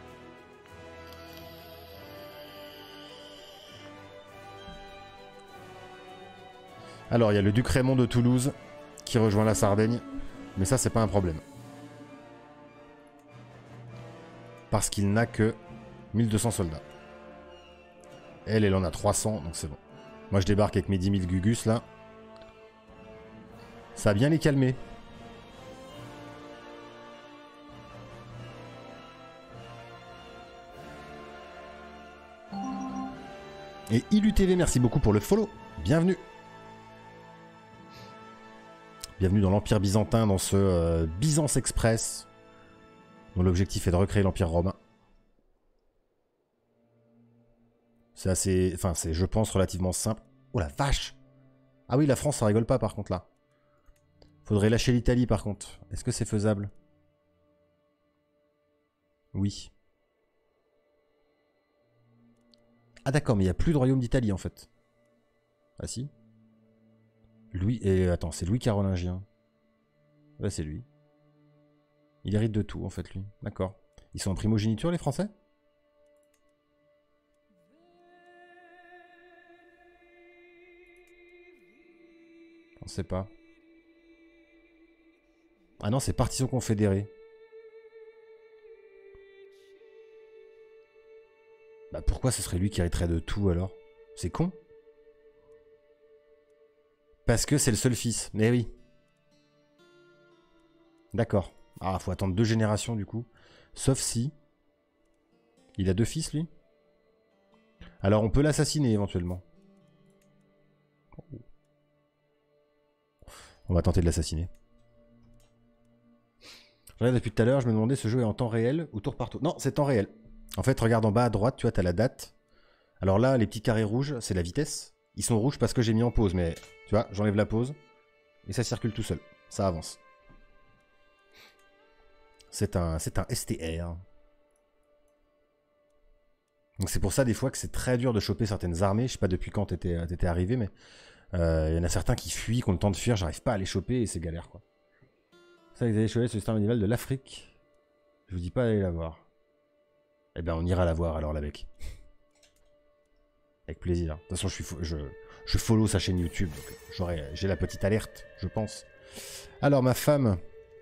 Alors, il y a le duc Raymond de Toulouse qui rejoint la Sardaigne. Mais ça, c'est pas un problème. Parce qu'il n'a que mille deux cents soldats. Elle, elle en a trois cents, donc c'est bon. Moi, je débarque avec mes dix mille Gugus, là. Ça a bien les calmer. Et I L U T V, merci beaucoup pour le follow. Bienvenue. Bienvenue dans l'Empire byzantin, dans ce euh, Byzance Express. dont l'objectif est de recréer l'Empire romain. C'est assez... Enfin, c'est, je pense, relativement simple. Oh la vache! Ah oui, la France, ça rigole pas, par contre, là. Faudrait lâcher l'Italie, par contre. Est-ce que c'est faisable? Oui. Ah d'accord, mais il n'y a plus de royaume d'Italie, en fait. Ah si. Louis... Et attends, c'est Louis carolingien. Ouais, c'est lui. Il hérite de tout, en fait, lui. D'accord. Ils sont en primogéniture, les Français? On sait pas. Ah non, c'est partition confédérée. Bah pourquoi ce serait lui qui hériterait de tout, alors? C'est con. Parce que c'est le seul fils. Mais oui. D'accord. Ah, faut attendre deux générations, du coup. Sauf si... Il a deux fils, lui? Alors, on peut l'assassiner, éventuellement. On va tenter de l'assassiner. Je regarde depuis tout à l'heure, je me demandais ce jeu est en temps réel ou tour par tour. Non, c'est temps réel. En fait, regarde en bas à droite, tu vois, t'as la date. Alors là, les petits carrés rouges, c'est la vitesse. Ils sont rouges parce que j'ai mis en pause, mais tu vois, j'enlève la pause. Et ça circule tout seul. Ça avance. C'est un, c'est un S T R. Donc c'est pour ça des fois que c'est très dur de choper certaines armées. Je sais pas depuis quand t'étais, t'étais arrivé, mais il euh, y en a certains qui fuient, qui ont le temps de fuir. J'arrive pas à les choper et c'est galère, quoi. Ça, vous avez choisi ce système médiéval de l'Afrique. Je vous dis pas d'aller la voir. Eh ben on ira la voir alors, la bec. Avec plaisir. De toute façon, je, suis je, je follow sa chaîne YouTube, donc j'ai la petite alerte, je pense. Alors, ma femme...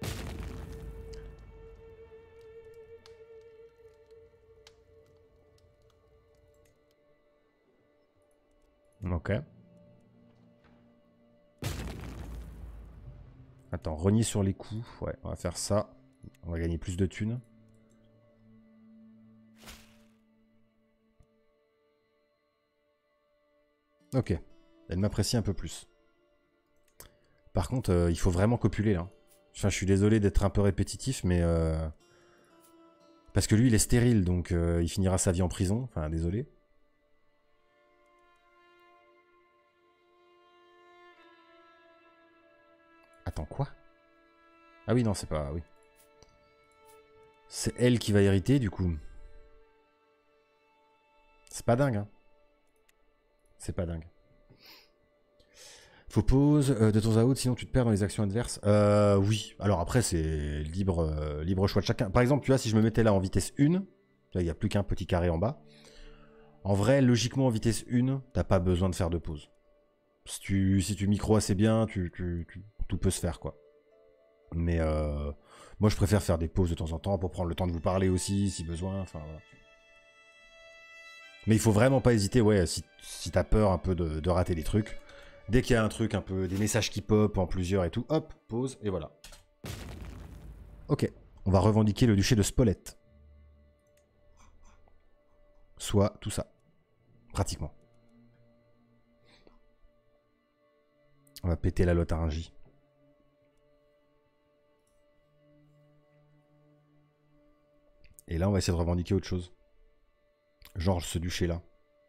Ok. Attends, renier sur les coups. Ouais, on va faire ça. On va gagner plus de thunes. Ok. Elle m'apprécie un peu plus. Par contre, euh, il faut vraiment copuler, là. Enfin, je suis désolé d'être un peu répétitif, mais... Euh... Parce que lui, il est stérile, donc euh, il finira sa vie en prison. Enfin, désolé. Attends, quoi? Ah oui, non, c'est pas... Oui. C'est elle qui va hériter, du coup. C'est pas dingue, hein. C'est pas dingue. Faut pause euh, de temps à autre, sinon tu te perds dans les actions adverses. Euh, oui. Alors après, c'est libre, euh, libre choix de chacun. Par exemple, tu vois, si je me mettais là en vitesse un, il n'y a plus qu'un petit carré en bas. En vrai, logiquement, en vitesse un, t'as pas besoin de faire de pause. Si tu, si tu micro assez bien, tu, tu, tu, tout peut se faire, quoi. Mais euh, moi, je préfère faire des pauses de temps en temps pour prendre le temps de vous parler aussi, si besoin. Enfin, voilà. Mais il faut vraiment pas hésiter, ouais, si, si t'as peur un peu de, de rater des trucs. Dès qu'il y a un truc, un peu, des messages qui pop en plusieurs et tout, hop, pause, et voilà. Ok, on va revendiquer le duché de Spolète. Soit tout ça. Pratiquement. On va péter la Lotharingie. Et là, on va essayer de revendiquer autre chose. Genre ce duché-là.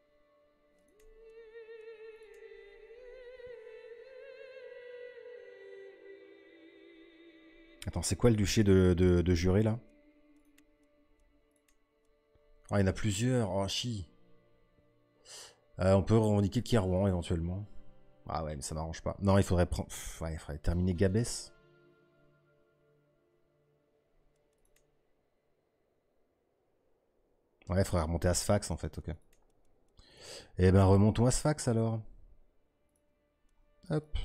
Attends, c'est quoi le duché de, de, de Juré, là? Oh, il y en a plusieurs. Oh, chi. Euh, on peut revendiquer Kairouan, éventuellement. Ah ouais, mais ça m'arrange pas. Non, il faudrait prendre... Pff, ouais, il faudrait terminer Gabès. Ouais, il faudrait remonter à Sfax, en fait, ok. Eh ben, remontons à Sfax, alors. Hop.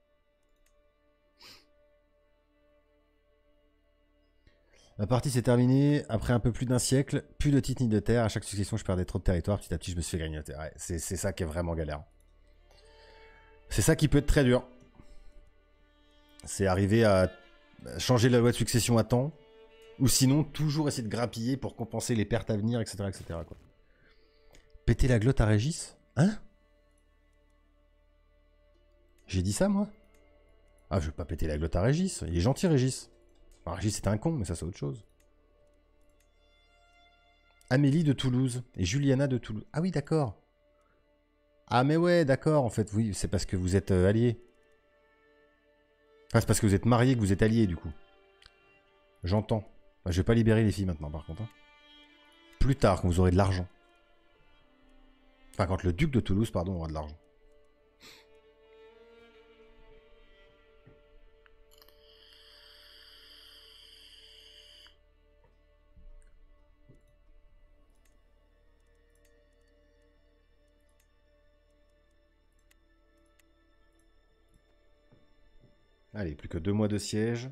La partie s'est terminée après un peu plus d'un siècle. Plus de titres ni de terre. À chaque succession, je perdais trop de territoire. Petit à petit, je me suis fait gagner. Ouais, c'est ça qui est vraiment galère. C'est ça qui peut être très dur. C'est arriver à changer la loi de succession à temps. Ou sinon, toujours essayer de grappiller pour compenser les pertes à venir, et cetera et cetera quoi. Péter la glotte à Régis? Hein? J'ai dit ça, moi? Ah, je vais pas péter la glotte à Régis. Il est gentil, Régis. Alors, Régis, c'est un con, mais ça, c'est autre chose. Amélie de Toulouse et Juliana de Toulouse. Ah oui, d'accord. Ah mais ouais, d'accord, en fait, oui, c'est parce que vous êtes euh, alliés. Enfin, c'est parce que vous êtes mariés que vous êtes alliés, du coup. J'entends. Bah, je vais pas libérer les filles maintenant, par contre. Hein. Plus tard, quand vous aurez de l'argent. Enfin, quand le duc de Toulouse, pardon, aura de l'argent. Allez, plus que deux mois de siège.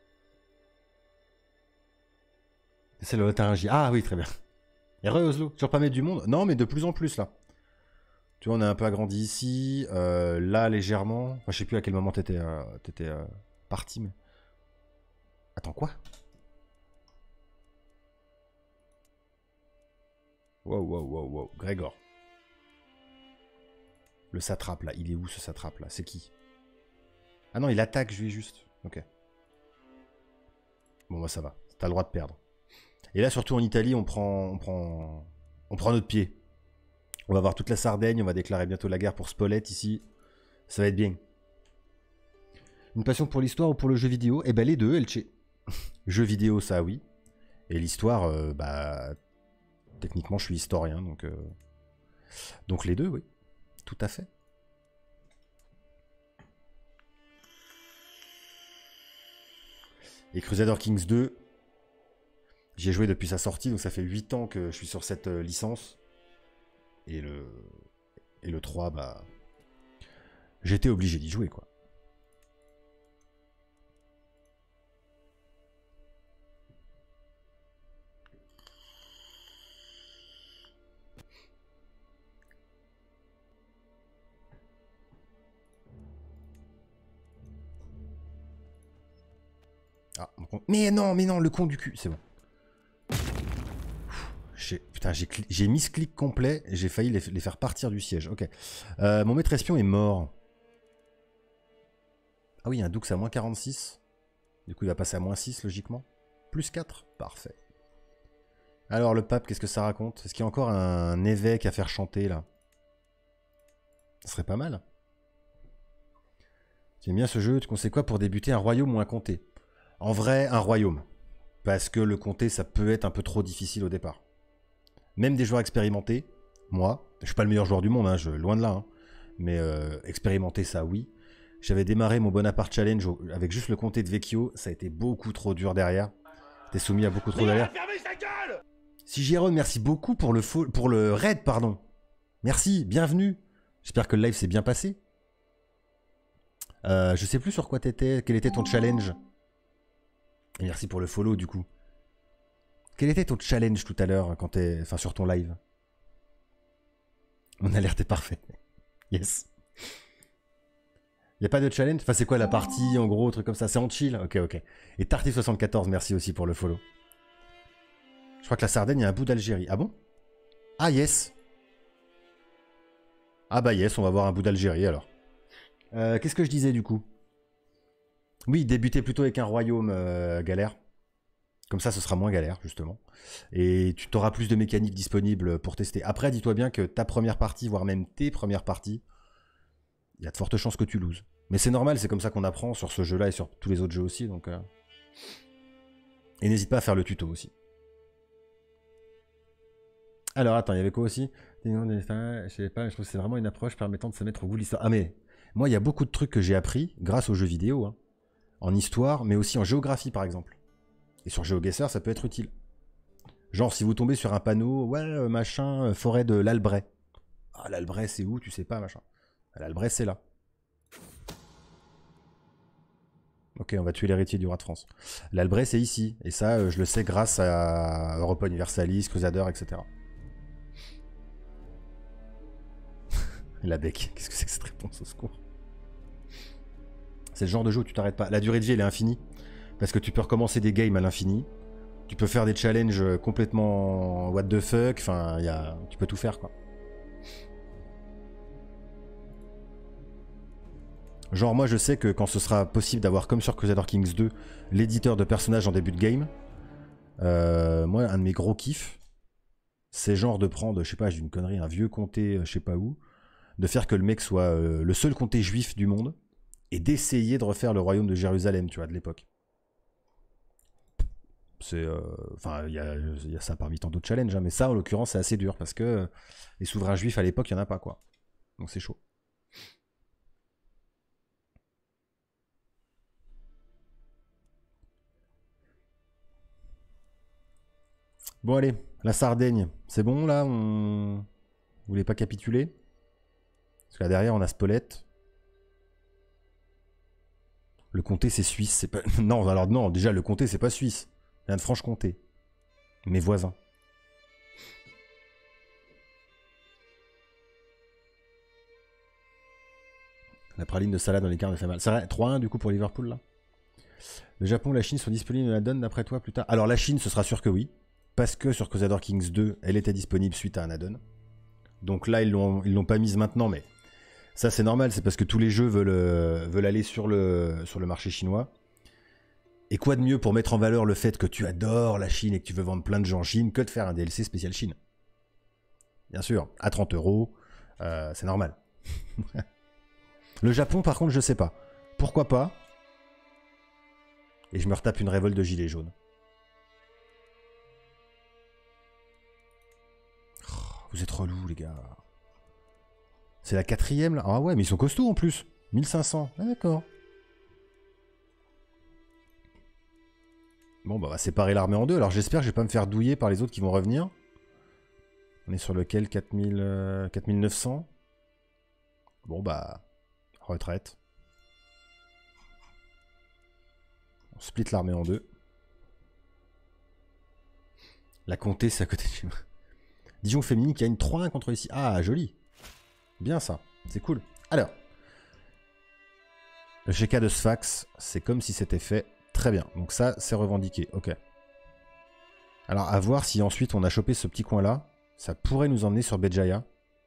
C'est le Lotharingie. Ah oui, très bien. Et re Oslo, toujours pas mettre du monde? Non, mais de plus en plus là. Tu vois, on a un peu agrandi ici. Euh, là, légèrement. Enfin, je sais plus à quel moment t'étais euh, t'étais euh, parti, mais. Attends, quoi? Wow, wow, wow, wow. Grégor. Le satrape là, il est où ce satrape là? C'est qui? Ah non, il attaque, je lui juste. Ok. Bon, bah ça va. T'as le droit de perdre. Et là, surtout en Italie, on prend, on prend, on prend notre pied. On va voir toute la Sardaigne, on va déclarer bientôt la guerre pour Spolète ici. Ça va être bien. Une passion pour l'histoire ou pour le jeu vidéo? Eh ben les deux, Elche. Jeu vidéo, ça oui. Et l'histoire, euh, bah... techniquement, je suis historien, donc... Euh... Donc les deux, oui. Tout à fait. Et Crusader Kings deux, j'y ai joué depuis sa sortie, donc ça fait huit ans que je suis sur cette euh, licence. Et le... Et le trois, bah... j'étais obligé d'y jouer, quoi. Ah, mais non, mais non, le con du cul, c'est bon. Putain, j'ai mis ce clic complet, j'ai failli les, les faire partir du siège. Ok. Euh, mon maître espion est mort. Ah oui, il y a un Doux à moins quarante-six. Du coup, il va passer à moins six, logiquement. Plus quatre. Parfait. Alors, le pape, qu'est-ce que ça raconte? Est-ce qu'il y a encore un évêque à faire chanter, là? Ce serait pas mal. J'aime bien ce jeu. Tu conseilles quoi pour débuter un royaume ou un comté? En vrai, un royaume. Parce que le comté, ça peut être un peu trop difficile au départ. Même des joueurs expérimentés, moi, je suis pas le meilleur joueur du monde, hein, je, loin de là, hein, mais euh, expérimenté, ça oui. J'avais démarré mon Bonaparte Challenge avec juste le comté de Vecchio, ça a été beaucoup trop dur derrière. T'es soumis à beaucoup trop derrière. Si Jérôme, merci beaucoup pour le, faux, pour le raid, pardon. Merci, bienvenue. J'espère que le live s'est bien passé. Euh, je sais plus sur quoi t'étais, quel était ton challenge. Et merci pour le follow du coup. Quel était ton challenge tout à l'heure quand t'es, enfin sur ton live? Mon alerte est parfait. Yes. Y a pas de challenge? Enfin c'est quoi la partie en gros, truc comme ça? C'est en chill? Ok, ok. Et Tartif soixante-quatorze, merci aussi pour le follow. Je crois que la Sardaigne, il y a un bout d'Algérie. Ah bon? Ah yes. Ah bah yes, on va voir un bout d'Algérie alors. Euh, Qu'est-ce que je disais du coup? Oui, débuter plutôt avec un royaume euh, galère. Comme ça, ce sera moins galère, justement. Et tu t'auras plus de mécaniques disponibles pour tester. Après, dis-toi bien que ta première partie, voire même tes premières parties, il y a de fortes chances que tu loses. Mais c'est normal, c'est comme ça qu'on apprend sur ce jeu-là et sur tous les autres jeux aussi. Donc, euh... Et n'hésite pas à faire le tuto aussi. Alors, attends, il y avait quoi aussi? Je sais pas, je trouve que c'est vraiment une approche permettant de se mettre au goût de l'histoire. Ah mais, moi, il y a beaucoup de trucs que j'ai appris grâce aux jeux vidéo. Hein. En histoire, mais aussi en géographie, par exemple. Et sur GeoGuessr, ça peut être utile. Genre, si vous tombez sur un panneau, ouais, machin, forêt de l'Albret. Ah, l'Albret, c'est où? Tu sais pas, machin. L'Albret, c'est là. Ok, on va tuer l'héritier du roi de France. L'Albret, c'est ici. Et ça, je le sais grâce à Europa Universalis, Crusader, et cetera. La bec. Qu'est-ce que c'est que cette réponse au secours? C'est le genre de jeu où tu t'arrêtes pas. La durée de vie, elle est infinie. Parce que tu peux recommencer des games à l'infini. Tu peux faire des challenges complètement what the fuck. Enfin, y a... tu peux tout faire, quoi. Genre, moi, je sais que quand ce sera possible d'avoir, comme sur Crusader Kings deux, l'éditeur de personnages en début de game, euh, moi, un de mes gros kiffs, C'est genre de prendre, je sais pas, j'ai une connerie, un vieux comté, euh, je sais pas où, de faire que le mec soit euh, le seul comté juif du monde, et d'essayer de refaire le royaume de Jérusalem, tu vois, de l'époque. C'est, enfin, euh, il y, y a ça parmi tant d'autres challenges, hein, mais ça, en l'occurrence, c'est assez dur, parce que euh, les souverains juifs, à l'époque, il n'y en a pas, quoi. Donc c'est chaud. Bon, allez, la Sardaigne, c'est bon, là, on... Vous voulez pas capituler? Parce que là, derrière, on a Spolète. Le comté, c'est suisse, c'est pas... Non, alors non, déjà, le comté, c'est pas suisse. Il vient de Franche-Comté. Mes voisins. La praline de salade dans les cartes me fait mal. C'est vrai, trois un du coup pour Liverpool, là. Le Japon et la Chine sont disponibles dans la donne d'après toi plus tard? Alors la Chine, ce sera sûr que oui. Parce que sur Crusader Kings deux, elle était disponible suite à un add-on. Donc là, ils l'ont ils l'ont pas mise maintenant, mais ça c'est normal, c'est parce que tous les jeux veulent, euh, veulent aller sur le, sur le marché chinois. Et quoi de mieux pour mettre en valeur le fait que tu adores la Chine et que tu veux vendre plein de gens en Chine que de faire un D L C spécial Chine? Bien sûr, à trente euros, euh, c'est normal. Le Japon, par contre, je sais pas. Pourquoi pas? Et je me retape une révolte de gilets jaunes. Oh, vous êtes relous, les gars. C'est la quatrième, là? Ah ouais, mais ils sont costauds, en plus. mille cinq cents. Ah, d'accord. Bon, bah, on va séparer l'armée en deux. Alors, j'espère que je vais pas me faire douiller par les autres qui vont revenir. On est sur lequel? quatre mille, euh, quatre mille neuf cents. Bon, bah... retraite. On split l'armée en deux. La comté, c'est à côté de chez moi. Dijon féminine qui a une trois un contre ici. Ah, joli. Bien ça. C'est cool. Alors. Le G K de Sfax, c'est comme si c'était fait. Très bien. Donc ça, c'est revendiqué. Ok. Alors, à voir si ensuite on a chopé ce petit coin-là. Ça pourrait nous emmener sur Béjaïa.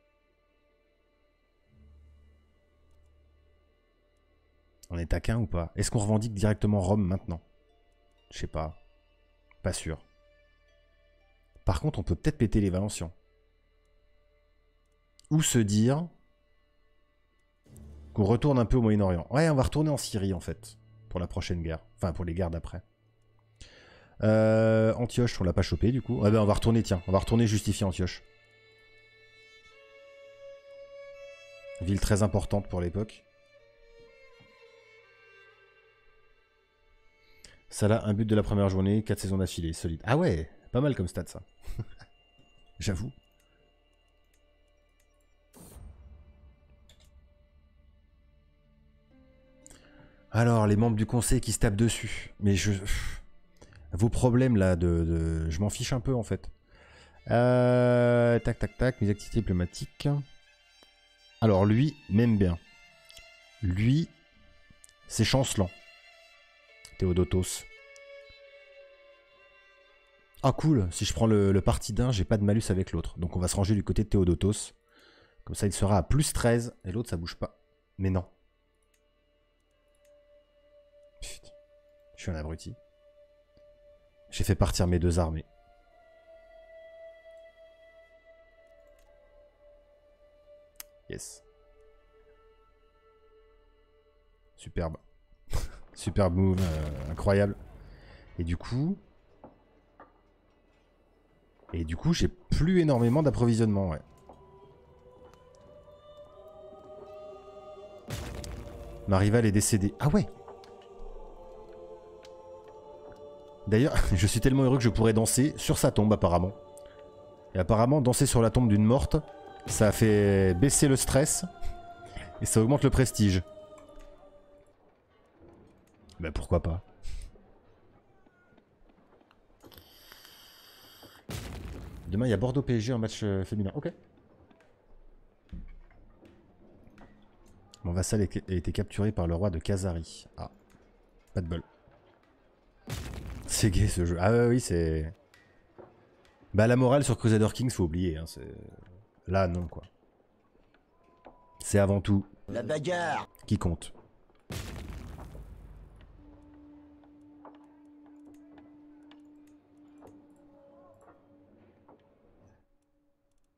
On est taquin ou pas? Est-ce qu'on revendique directement Rome maintenant? Je sais pas. Pas sûr. Par contre, on peut peut-être péter les Valencians. Ou se dire qu'on retourne un peu au Moyen-Orient. Ouais, on va retourner en Syrie, en fait. Pour la prochaine guerre. Enfin, pour les guerres d'après. Euh, Antioche, on l'a pas chopé, du coup. Ouais, ben, on va retourner, tiens. On va retourner justifier Antioche. Ville très importante pour l'époque. Ça là, un but de la première journée, quatre saisons d'affilée, solide. Ah ouais, pas mal comme stat ça. J'avoue. Alors, les membres du conseil qui se tapent dessus. Mais je... Vos problèmes là, de, de... je m'en fiche un peu en fait. Euh... Tac, tac, tac, mes activités diplomatiques. Alors lui, m'aime bien. Lui, c'est chancelant. Théodotos. Ah cool, si je prends le, le parti d'un, j'ai pas de malus avec l'autre. Donc on va se ranger du côté de Théodotos. Comme ça il sera à plus treize et l'autre ça bouge pas. Mais non. Putain, je suis un abruti. J'ai fait partir mes deux armées. Yes. Superbe. Superbe move, euh, incroyable. Et du coup... Et du coup, j'ai plus énormément d'approvisionnement, ouais. Ma rivale est décédée. Ah ouais. D'ailleurs, je suis tellement heureux que je pourrais danser sur sa tombe, apparemment. Et apparemment, danser sur la tombe d'une morte, ça fait baisser le stress et ça augmente le prestige. Ben pourquoi pas. Demain, il y a Bordeaux-P S G en match euh, féminin. Ok. Mon vassal a été capturé par le roi de Khazari. Ah. Pas de bol. C'est gay ce jeu. Ah ouais, oui, c'est... Bah la morale sur Crusader Kings, faut oublier. Hein, là, non, quoi. C'est avant tout... La bagarre qui compte.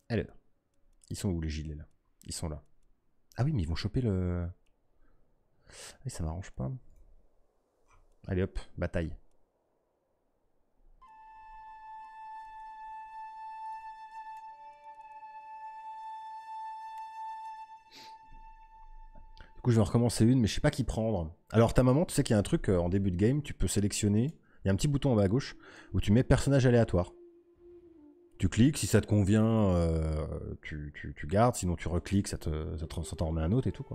Alors, ils sont où les gilets là? Ils sont là. Ah oui, mais ils vont choper le... Ah, ça m'arrange pas. Allez hop, bataille. Du coup, je vais en recommencer une, mais je sais pas qui prendre. Alors, ta maman, tu sais qu'il y a un truc euh, en début de game, tu peux sélectionner. Il y a un petit bouton en bas à gauche où tu mets personnage aléatoire. Tu cliques, si ça te convient, euh, tu, tu, tu gardes, sinon tu recliques, ça te, ça te- ça t'en remet un autre et tout, quoi.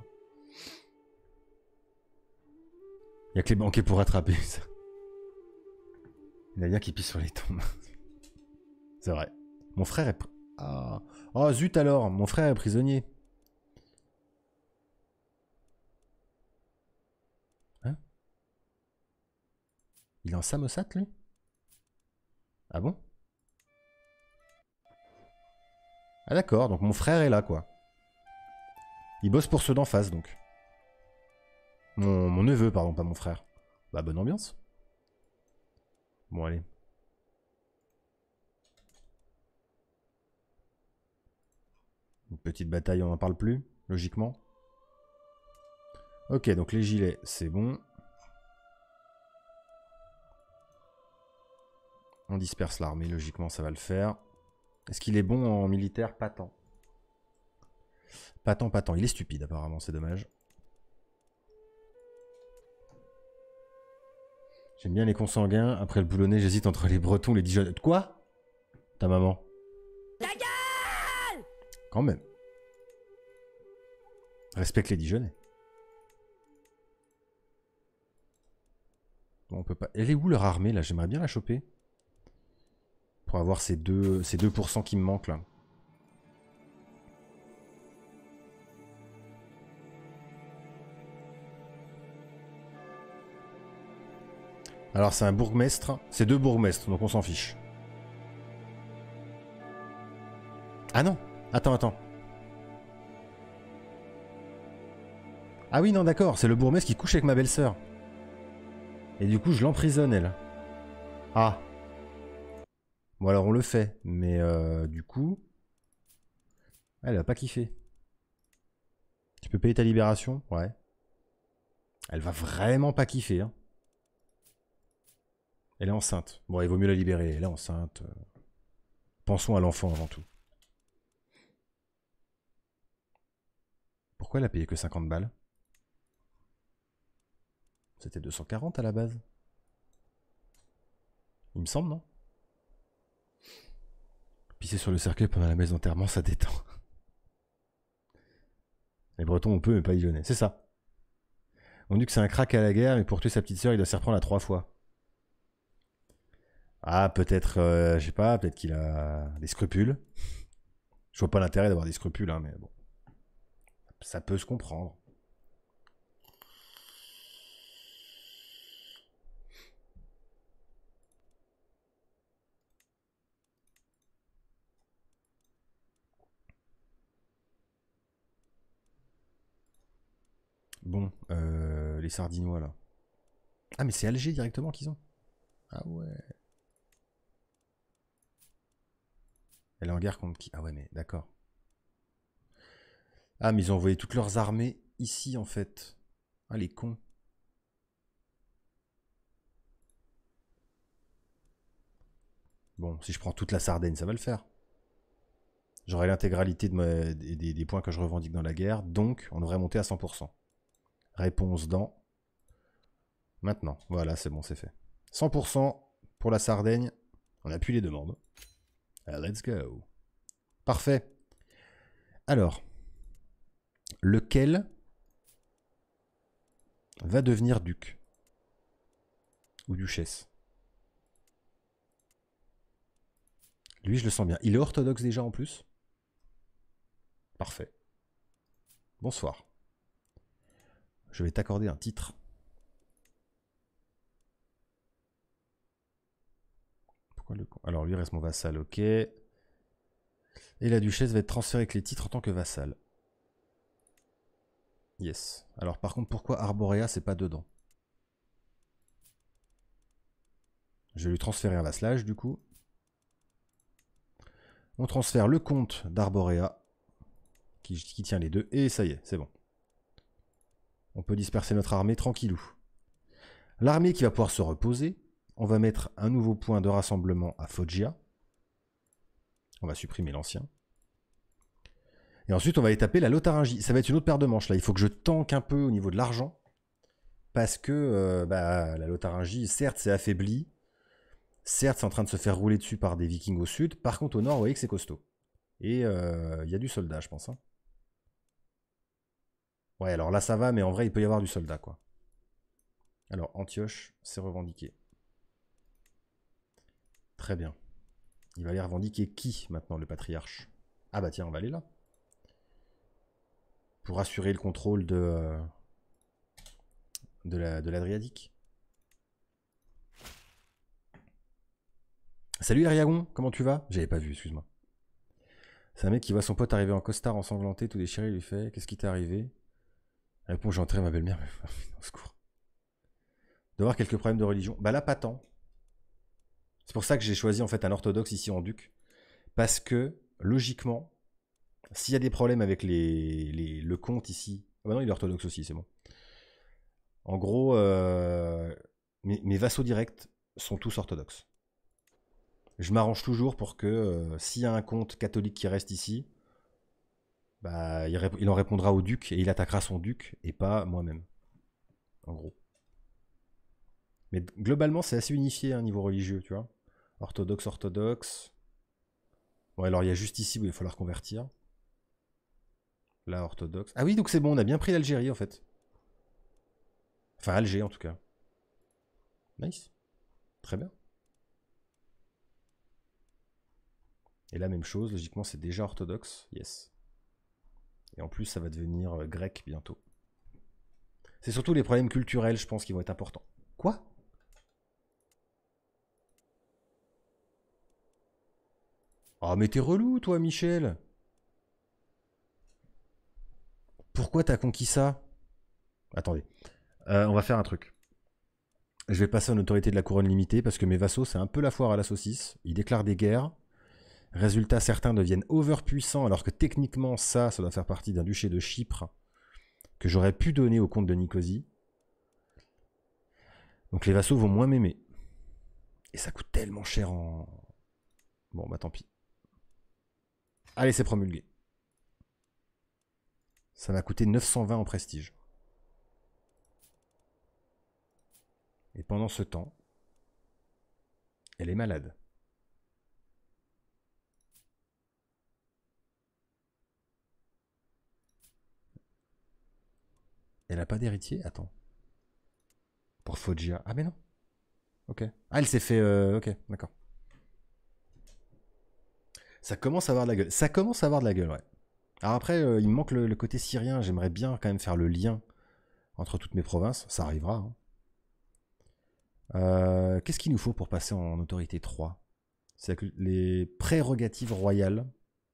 Il y a que les banquiers pour rattraper ça. Il y en a bien qui pisse sur les tombes. C'est vrai. Mon frère est... pr- Ah. Oh zut alors, mon frère est prisonnier. Hein? Il est en Samosat, lui? Ah bon? Ah d'accord, donc mon frère est là, quoi. Il bosse pour ceux d'en face, donc. Mon, mon neveu, pardon, pas mon frère. Bah, bonne ambiance. Bon, allez. Une petite bataille, on n'en parle plus, logiquement. Ok, donc les gilets, c'est bon. On disperse l'armée, logiquement, ça va le faire. Est-ce qu'il est bon en militaire? Pas tant. Pas tant, pas tant. Il est stupide, apparemment, c'est dommage. J'aime bien les consanguins. Après le boulonnais, j'hésite entre les bretons, les Dijonais. Quoi? Ta maman? Ta gueule! Quand même. Respecte les Dijonais. Bon, on peut pas... Elle est où leur armée, là? J'aimerais bien la choper. Pour avoir ces deux, ces deux pour cent qui me manquent, là. Alors, c'est un bourgmestre. C'est deux bourgmestres, donc on s'en fiche. Ah non! Attends, attends. Ah oui, non, d'accord. C'est le bourgmestre qui couche avec ma belle-sœur. Et du coup, je l'emprisonne, elle. Ah. Bon, alors on le fait. Mais euh, du coup... Elle va pas kiffer. Tu peux payer ta libération? Ouais. Elle va vraiment pas kiffer, hein. Elle est enceinte. Bon, il vaut mieux la libérer. Elle est enceinte. Pensons à l'enfant avant tout. Pourquoi elle a payé que cinquante balles? C'était deux cent quarante à la base. Il me semble, non? Pisser sur le cercueil pendant la messe d'enterrement, ça détend. Les Bretons, on peut, mais pas les Lyonnais. C'est ça. On dit que c'est un crack à la guerre, mais pour tuer sa petite sœur, il doit s'y reprendre à trois fois. Ah, peut-être, euh, je sais pas, peut-être qu'il a des scrupules. Je vois pas l'intérêt d'avoir des scrupules, hein, mais bon. Ça peut se comprendre. Bon, euh, les Sardinois, là. Ah, mais c'est Alger directement qu'ils ont. Ah ouais. Elle est en guerre contre qui? Ah ouais, mais d'accord. Ah, mais ils ont envoyé toutes leurs armées ici, en fait. Ah, les cons. Bon, si je prends toute la Sardaigne, ça va le faire. J'aurai l'intégralité de ma- des, des- des points que je revendique dans la guerre, donc on devrait monter à cent pour cent. Réponse dans... Maintenant, voilà, c'est bon, c'est fait. cent pour cent pour la Sardaigne, on appuie les demandes. Allez, let's go. Parfait. Alors, lequel va devenir duc? Ou duchesse? Lui, je le sens bien. Il est orthodoxe déjà en plus? Parfait. Bonsoir. Je vais t'accorder un titre. Pourquoi le... Alors, lui reste mon vassal, ok. Et la duchesse va être transférée avec les titres en tant que vassal. Yes. Alors, par contre, pourquoi Arborea, c'est pas dedans? Je vais lui transférer un vassalage, du coup. On transfère le comte d'Arborea, qui, qui tient les deux, et ça y est, c'est bon. On peut disperser notre armée tranquillou. L'armée qui va pouvoir se reposer, on va mettre un nouveau point de rassemblement à Foggia. On va supprimer l'ancien. Et ensuite, on va aller taper la Lotharingie. Ça va être une autre paire de manches, là. Il faut que je tanque un peu au niveau de l'argent. Parce que euh, bah, la Lotharingie, certes, c'est affaibli. Certes, c'est en train de se faire rouler dessus par des vikings au sud. Par contre, au nord, vous voyez que c'est costaud. Et il euh, y a du soldat, je pense. Hein. Ouais, alors là, ça va, mais en vrai, il peut y avoir du soldat, quoi. Alors, Antioche, c'est revendiqué. Très bien. Il va aller revendiquer qui, maintenant, le patriarche? Ah bah tiens, on va aller là. Pour assurer le contrôle de, euh, de la, de l'Adriatique. Salut Ariagon, comment tu vas? J'avais pas vu, excuse-moi. C'est un mec qui voit son pote arriver en costard ensanglanté, tout déchiré, il lui fait « Qu'est-ce qui t'est arrivé ?» Réponds « J'ai enterré ma belle-mère. » Au secours. De voir quelques problèmes de religion. Bah là, pas tant. C'est pour ça que j'ai choisi en fait un orthodoxe ici en duc. Parce que, logiquement, s'il y a des problèmes avec les, les, le comte ici... Ah bah non, il est orthodoxe aussi, c'est bon. En gros, euh, mes, mes vassaux directs sont tous orthodoxes. Je m'arrange toujours pour que euh, s'il y a un comte catholique qui reste ici, bah, il, il en répondra au duc et il attaquera son duc et pas moi-même. En gros. Mais globalement, c'est assez unifié à un niveau religieux, tu vois. Orthodoxe, orthodoxe. Bon, alors il y a juste ici où il va falloir convertir. Là, orthodoxe. Ah oui, donc c'est bon, on a bien pris l'Algérie en fait. Enfin, Alger en tout cas. Nice. Très bien. Et là, même chose, logiquement, c'est déjà orthodoxe. Yes. Et en plus, ça va devenir euh, grec bientôt. C'est surtout les problèmes culturels, je pense, qui vont être importants. Quoi? Oh, mais t'es relou, toi, Michel. Pourquoi t'as conquis ça? Attendez. Euh, on va faire un truc. Je vais passer en autorité de la couronne limitée parce que mes vassaux, c'est un peu la foire à la saucisse. Ils déclarent des guerres. Résultat, certains deviennent overpuissants alors que techniquement, ça, ça doit faire partie d'un duché de Chypre que j'aurais pu donner au comte de Nicosie. Donc les vassaux vont moins m'aimer. Et ça coûte tellement cher en... Bon, bah tant pis. Allez, c'est promulgué. Ça m'a coûté neuf cent vingt en prestige. Et pendant ce temps, elle est malade. Elle n'a pas d'héritier? Attends. Pour Foggia. Ah mais non. Ok. Ah, elle s'est fait... Euh, ok, d'accord. Ça commence à avoir de la gueule. Ça commence à avoir de la gueule, ouais. Alors après, euh, il me manque le, le côté syrien. J'aimerais bien quand même faire le lien entre toutes mes provinces. Ça arrivera. Hein. Euh, Qu'est-ce qu'il nous faut pour passer en autorité trois? C'est les prérogatives royales.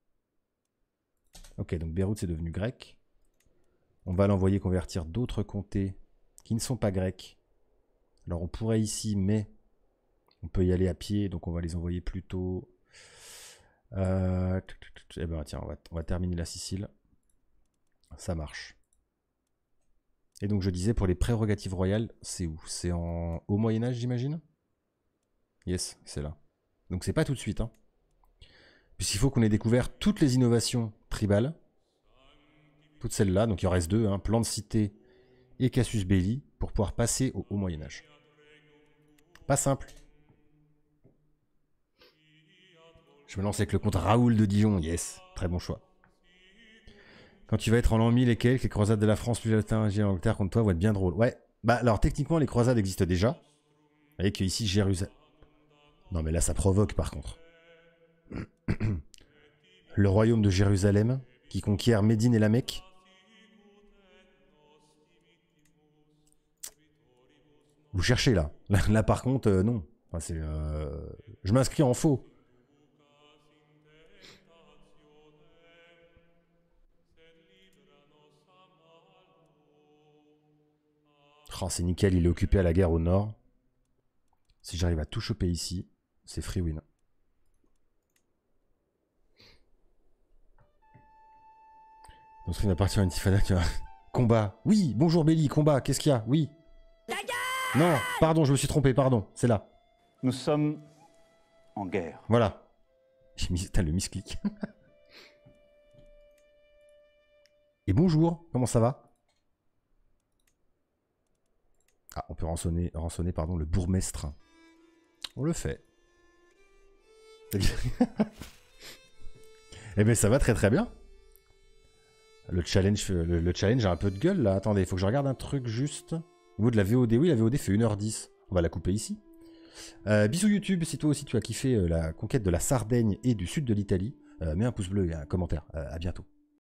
Ok, donc Beyrouth, c'est devenu grec. On va l'envoyer convertir d'autres comtés qui ne sont pas grecs. Alors on pourrait ici, mais on peut y aller à pied, donc on va les envoyer plutôt... Euh... Eh ben tiens, on va, on va terminer la Sicile. Ça marche. Et donc je disais, pour les prérogatives royales, c'est où? C'est en... au Moyen-Âge, j'imagine? Yes, c'est là. Donc c'est pas tout de suite. Hein. Puisqu'il faut qu'on ait découvert toutes les innovations tribales. Toutes celles-là, donc il en reste deux, hein, plan de cité et Casus Belli, pour pouvoir passer au, au Moyen-Âge. Pas simple. Je me lance avec le comte Raoul de Dijon, yes, très bon choix. Quand tu vas être en l'an mille et quelques, les croisades de la France plus latin et l'Angleterre contre toi vont être bien drôles. Ouais, bah alors techniquement les croisades existent déjà. Vous voyez que ici Jérusalem... Non mais là ça provoque par contre. Le royaume de Jérusalem qui conquiert Médine et la Mecque. Vous cherchez là. Là, là par contre, euh, non. Enfin, c'est, euh... je m'inscris en faux. Oh, c'est nickel, il est occupé à la guerre au nord. Si j'arrive à tout choper ici, c'est free win. On se fait partir une Tifana, tu vois. Combat. Oui, bonjour Belly, combat. Qu'est-ce qu'il y a? Oui. Ta gueule! Non, pardon, je me suis trompé, pardon. C'est là. Nous sommes en guerre. Voilà. J'ai mis... T'as le misclic. Et bonjour, comment ça va? Ah, on peut rançonner, rançonner pardon, le bourgmestre. On le fait. Eh ben ça va très très bien. Le challenge, le, le challenge a un peu de gueule là. Attendez, il faut que je regarde un truc juste. Au niveau de la V O D, oui, la V O D fait une heure dix. On va la couper ici. Euh, bisous YouTube, si toi aussi tu as kiffé euh, la conquête de la Sardaigne et du sud de l'Italie, euh, mets un pouce bleu et un commentaire. Euh, à bientôt.